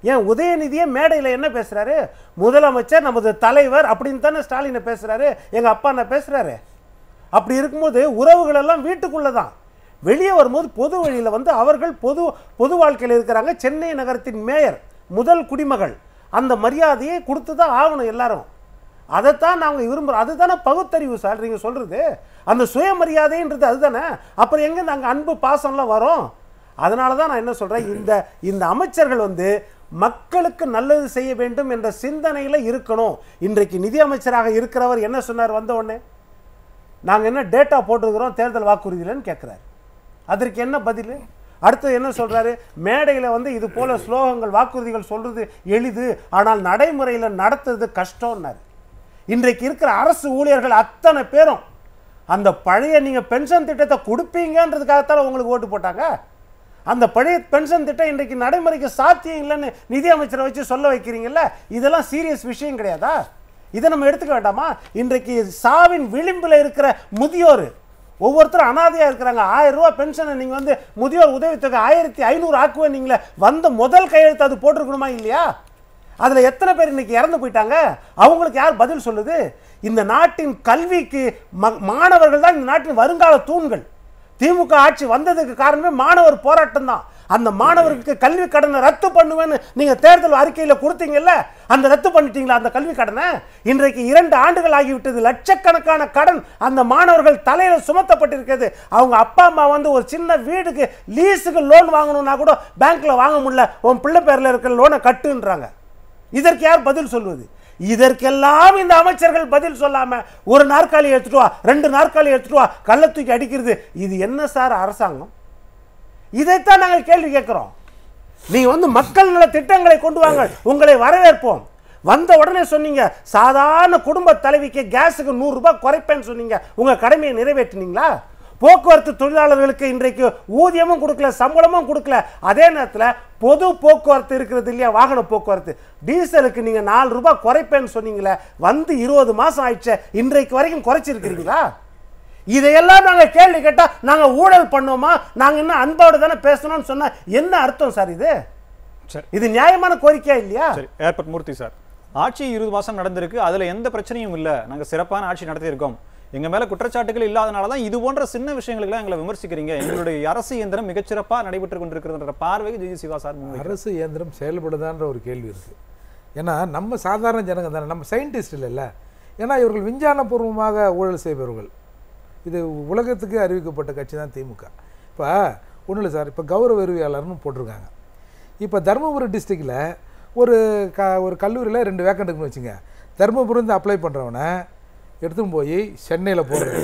ஏன் உதயநிதியே மேடையில் என்ன பேசுகிறாரு? முதலமைச்சர் நமது தலைவர் அப்படின்னு தானே ஸ்டாலினை பேசுகிறாரு, எங்கள் அப்பா என்ன பேசுகிறாரு. அப்படி இருக்கும்போது உறவுகள் எல்லாம் வீட்டுக்குள்ளே தான். வெளியே வரும்போது பொது வழியில் வந்து அவர்கள் பொது பொது வாழ்க்கையில் இருக்கிறாங்க. சென்னை நகரத்தின் மேயர், முதல் குடிமகள், அந்த மரியாதையை கொடுத்து தான் ஆகணும் எல்லாரும். அதைத்தான் நாங்கள் விரும்புகிறோம். அதுதானே பகுத்தறிவு சார் நீங்கள் சொல்கிறது. அந்த சுயமரியாதைன்றது அதுதானே. அப்புறம் எங்கே நாங்கள் அன்பு பாசம்லாம் வரும்? அதனால தான் நான் என்ன சொல்கிறேன், இந்த இந்த அமைச்சர்கள் வந்து மக்களுக்கு நல்லது செய்ய வேண்டும் என்ற சிந்தனையில் இருக்கணும். இன்றைக்கு நிதி அமைச்சராக இருக்கிறவர் என்ன சொன்னார் வந்த உடனே? நாங்கள் என்ன டேட்டா போட்டுருக்கிறோம் தேர்தல் வாக்குறுதியிலன்னு கேட்குறாரு. அதற்கு என்ன பதில்? அடுத்து என்ன சொல்கிறாரு? மேடையில் வந்து இது போல ஸ்லோகங்கள் வாக்குறுதிகள் சொல்கிறது எளிது, ஆனால் நடைமுறையில் நடத்துறது கஷ்டம்னாரு. இன்றைக்கு இருக்கிற அரசு ஊழியர்கள் அத்தனை பேரும் அந்த பழைய நீங்கள் பென்ஷன் திட்டத்தை கொடுப்பீங்கன்றதுக்காகத்தான் உங்களுக்கு ஓட்டு போட்டாங்க. அந்த பழைய பென்ஷன் திட்டம் இன்றைக்கு நடைமுறைக்கு சாத்தியம் இல்லைன்னு நிதி அமைச்சரை வச்சு சொல்ல வைக்கிறீங்கல்ல, இதெல்லாம் சீரியஸ் விஷயம் கிடையாதா? இதை நம்ம எடுத்துக்க வேண்டாமா? இன்றைக்கு சாவின் விளிம்பில் இருக்கிற முதியோர் ஒவ்வொருத்தரும் அனாதையாக இருக்கிறாங்க. ஆயிரம் ரூபா பென்ஷனை நீங்கள் வந்து முதியோர் உதவித்தொகை ஆயிரத்தி ஐநூறு ஆக்குவேன் நீங்களே வந்த முதல் கையெழுத்து அது போட்டிருக்கணுமா இல்லையா? அதில் எத்தனை பேர் இன்னைக்கு இறந்து போயிட்டாங்க? அவங்களுக்கு யார் பதில் சொல்லுது? இந்த நாட்டின் கல்விக்கு மாணவர்கள் தான் இந்த நாட்டின் வருங்கால தூண்கள். திமுக ஆட்சி வந்ததுக்கு காரணமே மாணவர் போராட்டம் தான். அந்த மாணவருக்கு கல்வி கடனை ரத்து பண்ணுவேன்னு நீங்க தேர்தல் அறிக்கையில் கொடுத்தீங்கல்ல, அந்த ரத்து பண்ணிட்டீங்களா அந்த கல்வி கடனை? இன்றைக்கு இரண்டு ஆண்டுகள் ஆகிவிட்டது. லட்சக்கணக்கான கடன் அந்த மாணவர்கள் தலையில சுமத்தப்பட்டிருக்கிறது. அவங்க அப்பா அம்மா வந்து ஒரு சின்ன வீடுக்கு லீஸுக்கு லோன் வாங்கணும்னா கூட பேங்க்ல வாங்க முடியல, உன் பிள்ளை பேர்ல இருக்கிற லோனை கட்டுன்றாங்க. இதற்கு யார் பதில் சொல்வது? இதற்கெல்லாம் இந்த அமைச்சர்கள் பதில் சொல்லாம ஒரு நாற்காலி எடுத்துட்டு வா, ரெண்டு நாற்காலி எடுத்துட்டு வா, கள்ள தூக்கி அடிக்கிறது. இது என்ன சார் அரசாங்கம்? இதைத்தான் நாங்கள் கேள்வி கேட்கிறோம். நீங்க வந்து மக்கள் நல திட்டங்களை கொண்டு வாங்க, உங்களை வரவேற்போம். வந்த உடனே சொன்னீங்க சாதாரண குடும்ப தலைவிக்கு கேஸுக்கு நூறு ரூபாய் குறைப்பேன்னு சொன்னீங்க. உங்க கடமையை நிறைவேற்றினீங்களா? போக்குவரத்து தொழிலாளர்களுக்கு இன்றைக்கு ஊதியமும் கொடுக்கல, சம்பளமும் கொடுக்கல. அதே நேரத்தில் பொது போக்குவரத்து இருக்கிறது இல்லையா, வாகன போக்குவரத்து, டீசலுக்கு நீங்கள் நாலு ரூபாய் குறைப்பேன்னு சொன்னீங்களே, வந்து இருபது மாதம் ஆயிடுச்சு, இன்றைக்கு வரைக்கும் குறைச்சிருக்கிறீங்களா? இதையெல்லாம் நாங்கள் கேள்வி கேட்டால் நாங்கள் ஊழல் பண்ணோமா, நாங்கள் இன்னும் அன்போடு தானே பேசணும்னு சொன்னால் என்ன அர்த்தம் சார்? இது சரி, இது நியாயமான கோரிக்கையா இல்லையா? சரி, ஏர்போர்ட் மூர்த்தி சார், ஆட்சி இருபது மாதம் நடந்திருக்கு, அதில் எந்த பிரச்சனையும் இல்லை, நாங்கள் சிறப்பான ஆட்சி நடத்தியிருக்கோம், எங்க மேல குற்றச்சாட்டுகள் இல்லாதனால தான் இது போன்ற சின்ன விஷயங்களுக்கெல்லாம் எங்களை விமர்சிக்கிறீங்க, எங்களுடைய அரசு இயந்திரம் மிகச்சிறப்பா நடைபெற்று கொண்டிருக்கிறதுன்ற பார்வை ஜி சிவா சார். அரசு இயந்திரம் செயல்படுதான்ற ஒரு கேள்வி இருக்கு. ஏன்னா நம்ம சாதாரண ஜனங்க தானே, நம்ம சயின்டிஸ்ட் இல்லைல்ல. ஏன்னா இவர்கள் விஞ்ஞானபூர்வமாக ஊழல் செய்பவர்கள். இது உலகத்துக்கு அறிவிக்கப்பட்ட கட்சி தான் திமுக. இப்போ ஒன்றும் இல்லை சார், இப்போ கௌரவ அறிவியாளர்னு போட்டிருக்காங்க. இப்போ தருமபுரி டிஸ்ட்ரிக்டில் ஒரு க ஒரு கல்லூரியில் ரெண்டு வேக்கண்ட்டுக்குன்னு வச்சுங்க, தருமபுரிந்து அப்ளை பண்ணுறவனை எடுத்துன்னு போய் சென்னையில் போடுறது,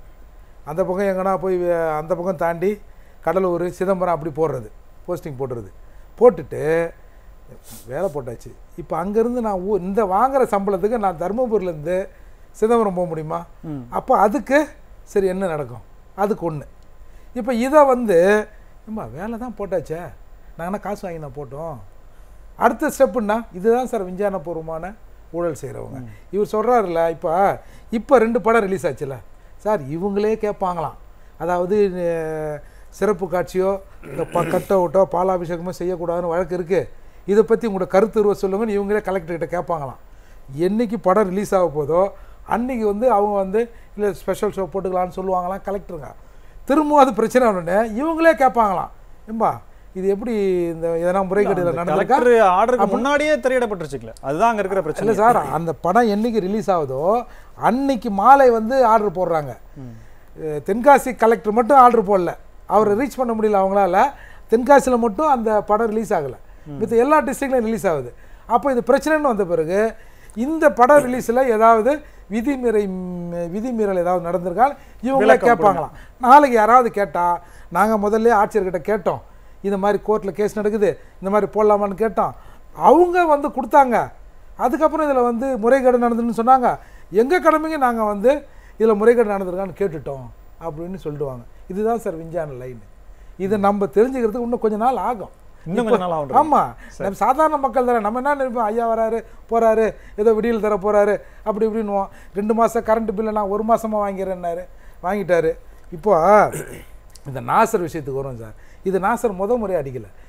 அந்த பக்கம் எங்கன்னா போய் அந்த பக்கம் தாண்டி கடலூர் சிதம்பரம் அப்படி போடுறது, போஸ்டிங் போடுறது, போட்டுட்டு வேலை போட்டாச்சு. இப்போ அங்கேருந்து நான் ஊ இந்த வாங்குகிற சம்பளத்துக்கு நான் தருமபுரியிலேருந்து சிதம்பரம் போக முடியுமா? அப்போ அதுக்கு சரி என்ன நடக்கும்? அதுக்கு ஒன்று. இப்போ இதை வந்து நம்ம வேலை தான் போட்டாச்சே, நாங்கள் காசு வாங்கி நான் போட்டோம், அடுத்த ஸ்டெப்புன்னா இதுதான் சார் விஞ்ஞானபூர்வமான ஊழல் செய்கிறவங்க. இவர் சொல்கிறாருல்ல, இப்போ இப்போ ரெண்டு படம் ரிலீஸ் ஆச்சுல்ல சார், இவங்களே கேட்பாங்களாம். அதாவது சிறப்பு காட்சியோ இந்த ப கட் அவுட்டோ பாலாபிஷேகமோ செய்யக்கூடாதுன்னு வழக்கு இருக்குது, இதை பற்றி உங்களோட கருத்துருவ சொல்லுங்கன்னு இவங்களே கலெக்டர்கிட்ட கேட்பாங்களாம். என்றைக்கு படம் ரிலீஸ் ஆக போதோ அன்றைக்கி வந்து அவங்க வந்து இல்லை ஸ்பெஷல் ஷோ போட்டுக்கலான்னு சொல்லுவாங்களாம் கலெக்டருங்க. திரும்பவும் அது பிரச்சனை ஒன்று இவங்களே கேட்பாங்களாம். ஏம்பா இது எப்படி இந்த எதனா முறைகேடுல நடந்திருக்கா? ஆர்டருக்கு முன்னாடியே திரையிடப்பட்டுருச்சுங்களே, அதுதான் அங்கே இருக்கிற பிரச்சனை. இல்லை சார், அந்த படம் என்னைக்கு ரிலீஸ் ஆகுதோ அன்னைக்கு மாலை வந்து ஆர்டர் போடுறாங்க. தென்காசி கலெக்டர் மட்டும் ஆர்டர் போடல, அவரை ரீச் பண்ண முடியல அவங்களால, தென்காசியில் மட்டும் அந்த படம் ரிலீஸ் ஆகலை, மித்த எல்லா டிஸ்ட்ரிக்ட்லையும் ரிலீஸ் ஆகுது. அப்போ இது பிரச்சனைன்னு வந்த பிறகு இந்த படம் ரிலீஸில் ஏதாவது விதிமீறை விதிமீறல் ஏதாவது நடந்திருக்கால் இவங்களே கேட்பாங்களாம். நாளைக்கு யாராவது கேட்டால் நாங்கள் முதல்ல ஆட்சியர்கிட்ட கேட்டோம், இந்த மாதிரி கோர்ட்டில் கேஸ் நடக்குது, இந்த மாதிரி போடலாமான்னு கேட்டோம், அவங்க வந்து கொடுத்தாங்க, அதுக்கப்புறம் இதில் வந்து முறைகேடு நடந்துன்னு சொன்னாங்க, எங்கள் கடமைக்கு நாங்கள் வந்து இதில் முறைகேடு நடந்திருக்கான்னு கேட்டுட்டோம் அப்படின்னு சொல்லிடுவாங்க. இதுதான் சார் விஞ்ஞான லைன். இதை நம்ம தெரிஞ்சுக்கிறதுக்கு இன்னும் கொஞ்ச நாள் ஆகும். ஆமாம், நம்ம சாதாரண மக்கள் தானே, நம்ம என்ன நினைப்போம், ஐயா வராரு போகிறாரு ஏதோ விடியல் தர போகிறாரு அப்படி இப்படின்னுவோம். ரெண்டு மாதம் கரண்ட் பில்லை நான் ஒரு மாதமாக வாங்கிறேன்னாரு, வாங்கிட்டாரு. இப்போ இந்த நாசர் விஷயத்துக்கு வரும் சார். இது நாசர் முத முறை அடிக்கலை,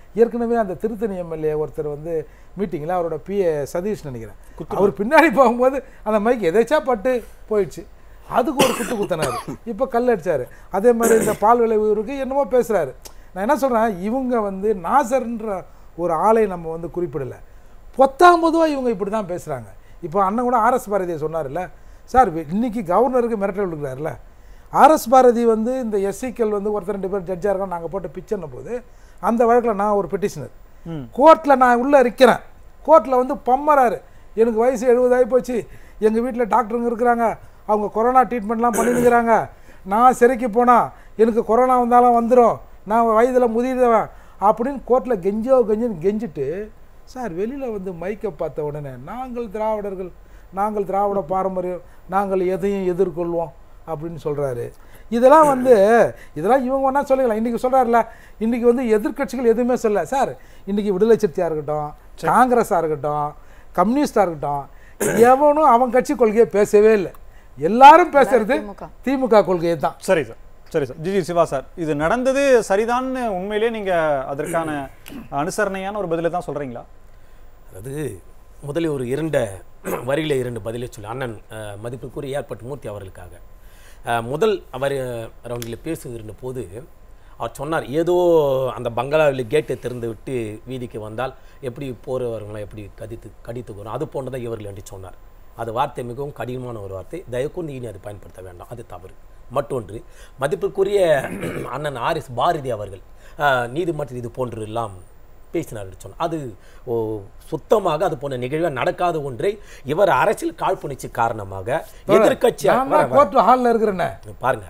ஏற்கனவே அந்த திருத்தணி எம்எல்ஏ ஒருத்தர் வந்து மீட்டிங்கில் அவரோட பிஏ சதீஷ் நினைக்கிறேன், அவர் பின்னாடி போகும்போது அந்த மைக் எதாச்சா பட்டு போயிடுச்சு, அதுக்கு ஒரு குத்து குத்தினாரு, இப்போ கல் அடிச்சாரு. அதே மாதிரி இந்த பால் விலை உயர்வுக்கு என்னமோ பேசுகிறாரு. நான் என்ன சொல்கிறேன், இவங்க வந்து நாசர்ன்ற ஒரு ஆளை நம்ம வந்து குறிப்பிடலை, பொத்தாம் பொதுவாக இவங்க இப்படி தான் பேசுகிறாங்க. இப்போ அண்ணன் கூட ஆர்எஸ் பாரதியை சொன்னார்ல சார், இன்னைக்கு கவர்னருக்கு மிரட்டல் விடுக்கிறாருல. ஆர்எஸ் பாரதி வந்து இந்த எஸ்சிக்கள் வந்து ஒருத்தர் ரெண்டு பேர் ஜட்ஜாக இருக்கோம் நாங்கள் போட்டு பிச்சர்ன போது அந்த வழக்கில் நான் ஒரு பெட்டிஷனர், கோர்ட்டில் நான் உள்ளே இருக்கிறேன், கோர்ட்டில் வந்து பம்மறாரு, எனக்கு வயசு எழுபது ஆகி போச்சு, எங்கள் வீட்டில் டாக்டருங்க இருக்கிறாங்க, அவங்க கொரோனா ட்ரீட்மெண்ட்லாம் பண்ணிருக்கிறாங்க, நான் சிறைக்கு போனால் எனக்கு கொரோனா வந்தாலும் வந்துடும், நான் வயதில் முதியவன் அப்படின்னு கோர்ட்டில் கெஞ்சோ கெஞ்சின்னு கெஞ்சிட்டு சார் வெளியில் வந்து மைக்கை பார்த்த உடனே நாங்கள் திராவிடர்கள், நாங்கள் திராவிட பாரம்பரியம், நாங்கள் எதையும் எதிர்கொள்வோம் அப்படின்னு சொல்கிறாரு. இதெல்லாம் வந்து இதெல்லாம் இவங்க ஒன்றா சொல்லிக்கலாம். இன்றைக்கி சொல்கிறாருல, இன்றைக்கி வந்து எதிர்கட்சிகள் எதுவுமே சொல்ல சார், இன்றைக்கி விடுதலை சிறுத்தையாக இருக்கட்டும், காங்கிரஸாக இருக்கட்டும், கம்யூனிஸ்டாக இருக்கட்டும், எவனும் அவன் கட்சி கொள்கையை பேசவே இல்லை, எல்லாரும் பேசுறது திமுக கொள்கையை தான். சரி சார், சரி சார். ஜிஜி சிவா சார், இது நடந்தது சரிதான்னு உண்மையிலே நீங்கள் அதற்கான அனுசரணையான ஒரு பதிலை தான் சொல்கிறீங்களா? அது முதலில் ஒரு இரண்டு வரியில இரண்டு பதிலை சொல்லி அண்ணன் மதிப்புக்குரிய ஏற்பட்ட மூர்த்தி அவர்களுக்காக முதல் அவர் ரவுண்டில் பேசுகிற போது அவர் சொன்னார், ஏதோ அந்த பங்களாவில் கேட்டை திறந்து விட்டு வீதிக்கு வந்தால் எப்படி போகிறவர்களாம் எப்படி கடித்து கடித்து போகிறோம் அது போன்றதான் இவர்கள் என்று சொன்னார். அது வார்த்தை மிகவும் கடினமான ஒரு வார்த்தை, தயவுக்கூர்ந்து இனி அதை பயன்படுத்த வேண்டாம், அது தவறு. மற்றொன்று, மதிப்பிற்குரிய அண்ணன் ஆர் எஸ் பாரதி அவர்கள் நீதிமன்றத்தில் இது போன்று எல்லாம் பேசினார் சொன்னார். அது சுத்தமாக அது போன்ற நிகழ்வு நடக்காத ஒன்றை இவர் அரசியல் காழ்ப்புணர்ச்சி காரணமாக எதிர்கட்சியாக பாருங்க,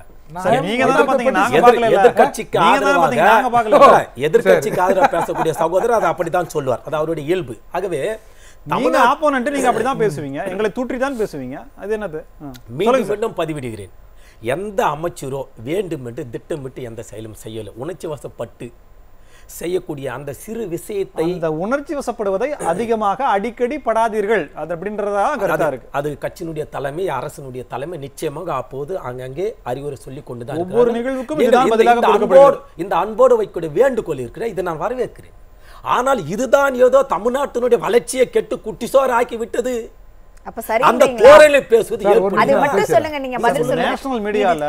எதிர்கட்சிக்கு ஆதரவாக எதிர்கட்சிக்கு ஆதரவாக பேசக்கூடிய சகோதரர் அது அப்படித்தான் சொல்வார், அது அவருடைய இயல்பு. ஆகவே நீங்க ஆப்போனன்ட் நீங்க அப்படிதான் பேசுவீங்க, எங்களை தூற்றி தான் பேசுவீங்க, அது என்னது? மீண்டும் மீண்டும் பதிவிடுகிறேன், எந்த அமைச்சரோ வேண்டும் என்று திட்டமிட்டு எந்த செயலும் செய்யல, உணர்ச்சி வசப்பட்டு செய்யக்கூடிய அந்த சிறு விஷயத்தை, அந்த உணர்ச்சி வசப்படுவதை அதிகமாக அடிக்கடி படாதீர்கள் அது அப்படின்றதா கருத்தா இருக்கு. அது கட்சியினுடைய தலைமை, அரசனுடைய தலைமை நிச்சயமாக அப்போது அங்கங்கே அறிவுரை சொல்லி கொண்டுதான் ஒவ்வொரு நிகழ்வுக்கும் இந்த அன்போடு வைக்கக்கூடிய வேண்டுகோள் இருக்கிற, இதை நான் வரவேற்கிறேன். ஆனால் இதுதான் ஏதோ தமிழ்நாட்டினுடைய வளர்ச்சியை கெட்டு குட்டிசோர் ஆக்கி விட்டது. அப்ப சரி, அந்த போரில பேசுவது அது மட்டும் சொல்லுங்க, நீங்க பதில் சொல்லுங்க. நேஷனல் மீடியால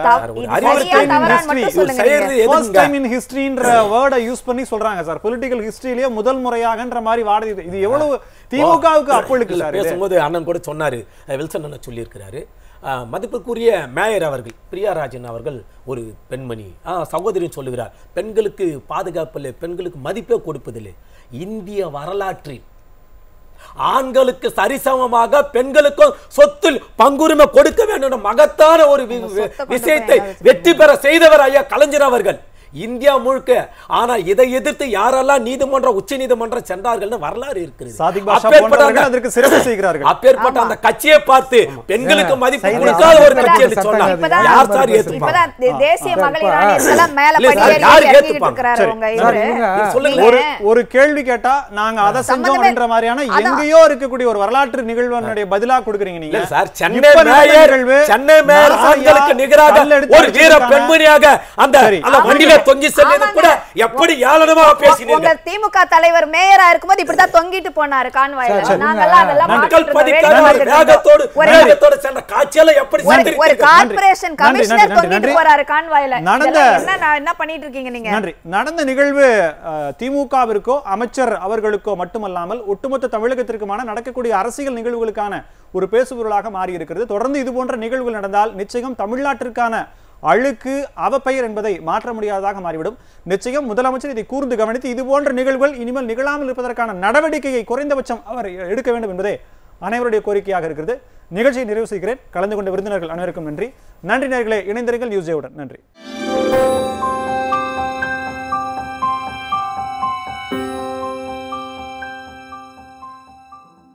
ஃபர்ஸ்ட் டைம் இன் ஹிஸ்டரின்ற வேர்டை யூஸ் பண்ணி சொல்றாங்க சார், பொலிட்டிக்கல் ஹிஸ்டரியிலே முதல் முறையாகன்ற மாதிரி வார்த்தை. இது எவ்வளவு திமுகவுக்கு அப்பொழுது சார் பேசும்போது அண்ணன் கூட சொன்னாரு, வில்சன் அண்ணன் சொல்லி இருக்கிறாரு, மதிப்புக்குரிய மேயர் அவர்கள் பிரியாராஜன் அவர்கள் ஒரு பெண்மணி சகோதரின்னு சொல்லுகிறார், பெண்களுக்கு பாதுகாப்பில்லை, பெண்களுக்கு மதிப்பே கொடுப்பதில்லை. இந்திய வரலாற்றில் ஆண்களுக்கு சரிசமமாக பெண்களுக்கும் சொத்தில் பங்குரிமை கொடுக்க வேண்டும் மகத்தான ஒரு விஷயத்தை வெற்றி பெற செய்தவர் ஐயா கலைஞர் அவர்கள் இந்தியா முழுக்க. ஆனா இதை எதிர்த்து யாரெல்லாம் நீதிமன்றம் உச்ச நீதிமன்றம் சென்றார்கள் வரலாறு இருக்கிறது. அப்பேற்பட்ட அந்த கட்சியை பார்த்து பெண்களுக்கு மதிப்பு கொடுக்காத ஒரு கட்சி என்று சொன்னார். யார் சார் ஏத்துப்பாங்க? தேசிய மகளிர் ஆணையத்துல மேல படியேறி இறங்கிட்டு இருக்காரு உங்க இவரு. ஒரு கேள்வி கேட்டா நாங்க அதை செஞ்சோம்ன்ற மாதிரியான எங்கேயோ இருக்கக்கூடிய ஒரு வரலாற்று நிகழ்வுடைய பதிலா கொடுக்குறீங்க நீங்க. Sir Chennai mayor Chennai mayor ஆண்களுக்கு நிகராக ஒரு வீர பெண்மணியாக அந்த அந்த வண்டியில தொங்கி செல்வது கூட எப்படி ஏளனமாக பேசினீங்க. உங்க திமுக தலைவர் மேயரா இருக்கும்போது இப்படி தான் தொங்கிட்டு போனாரு கான்வாய்ல. நாங்கலாம் அதெல்லாம் மக்கள் பதிக்காத வேகத்தோடு வேகத்தோடு சென்ற காட்சியல எப்படி சென்றிருக்கீங்க? ஒரு கார்ப்பரேஷன் கமிஷனர் தொங்கிட்டு போறாரு கான்வாய்ல. என்ன என்ன பண்ணிட்டு இருக்கீங்க நீங்க? நன்றி. நடந்த நிகழ்வு திமுகவிற்கோ அமைச்சர் அவர்களுக்கோ மட்டுமல்லாமல் ஒட்டுமொத்த தமிழகத்திற்குமான நடக்கக்கூடிய அரசியல் நிகழ்வுகளுக்கான ஒரு பேசுபொருளாக மாறி இருக்கிறது. தொடர்ந்து இது போன்ற நிகழ்வுகள் நடந்தால் நிச்சயம் தமிழ்நாட்டிற்கான அழுக்கு அவப்பெயர் என்பதை மாற்ற முடியாததாக மாறிவிடும். நிச்சயம் முதலமைச்சர் இதை கூர்ந்து கவனித்து இது போன்ற நிகழ்வுகள் இனிமேல் நிகழாமல் இருப்பதற்கான நடவடிக்கையை குறைந்தபட்சம் அவர் எடுக்க வேண்டும் என்பதே அனைவருடைய கோரிக்கையாக இருக்கிறது. நிகழ்ச்சியை நிறைவு செய்கிறேன். கலந்து கொண்ட விருந்தினர்கள் அனைவருக்கும் நன்றி. நன்றி நேயர்களே, இணைந்திருங்கள் நியூஸ் ஜே உடன். நன்றி.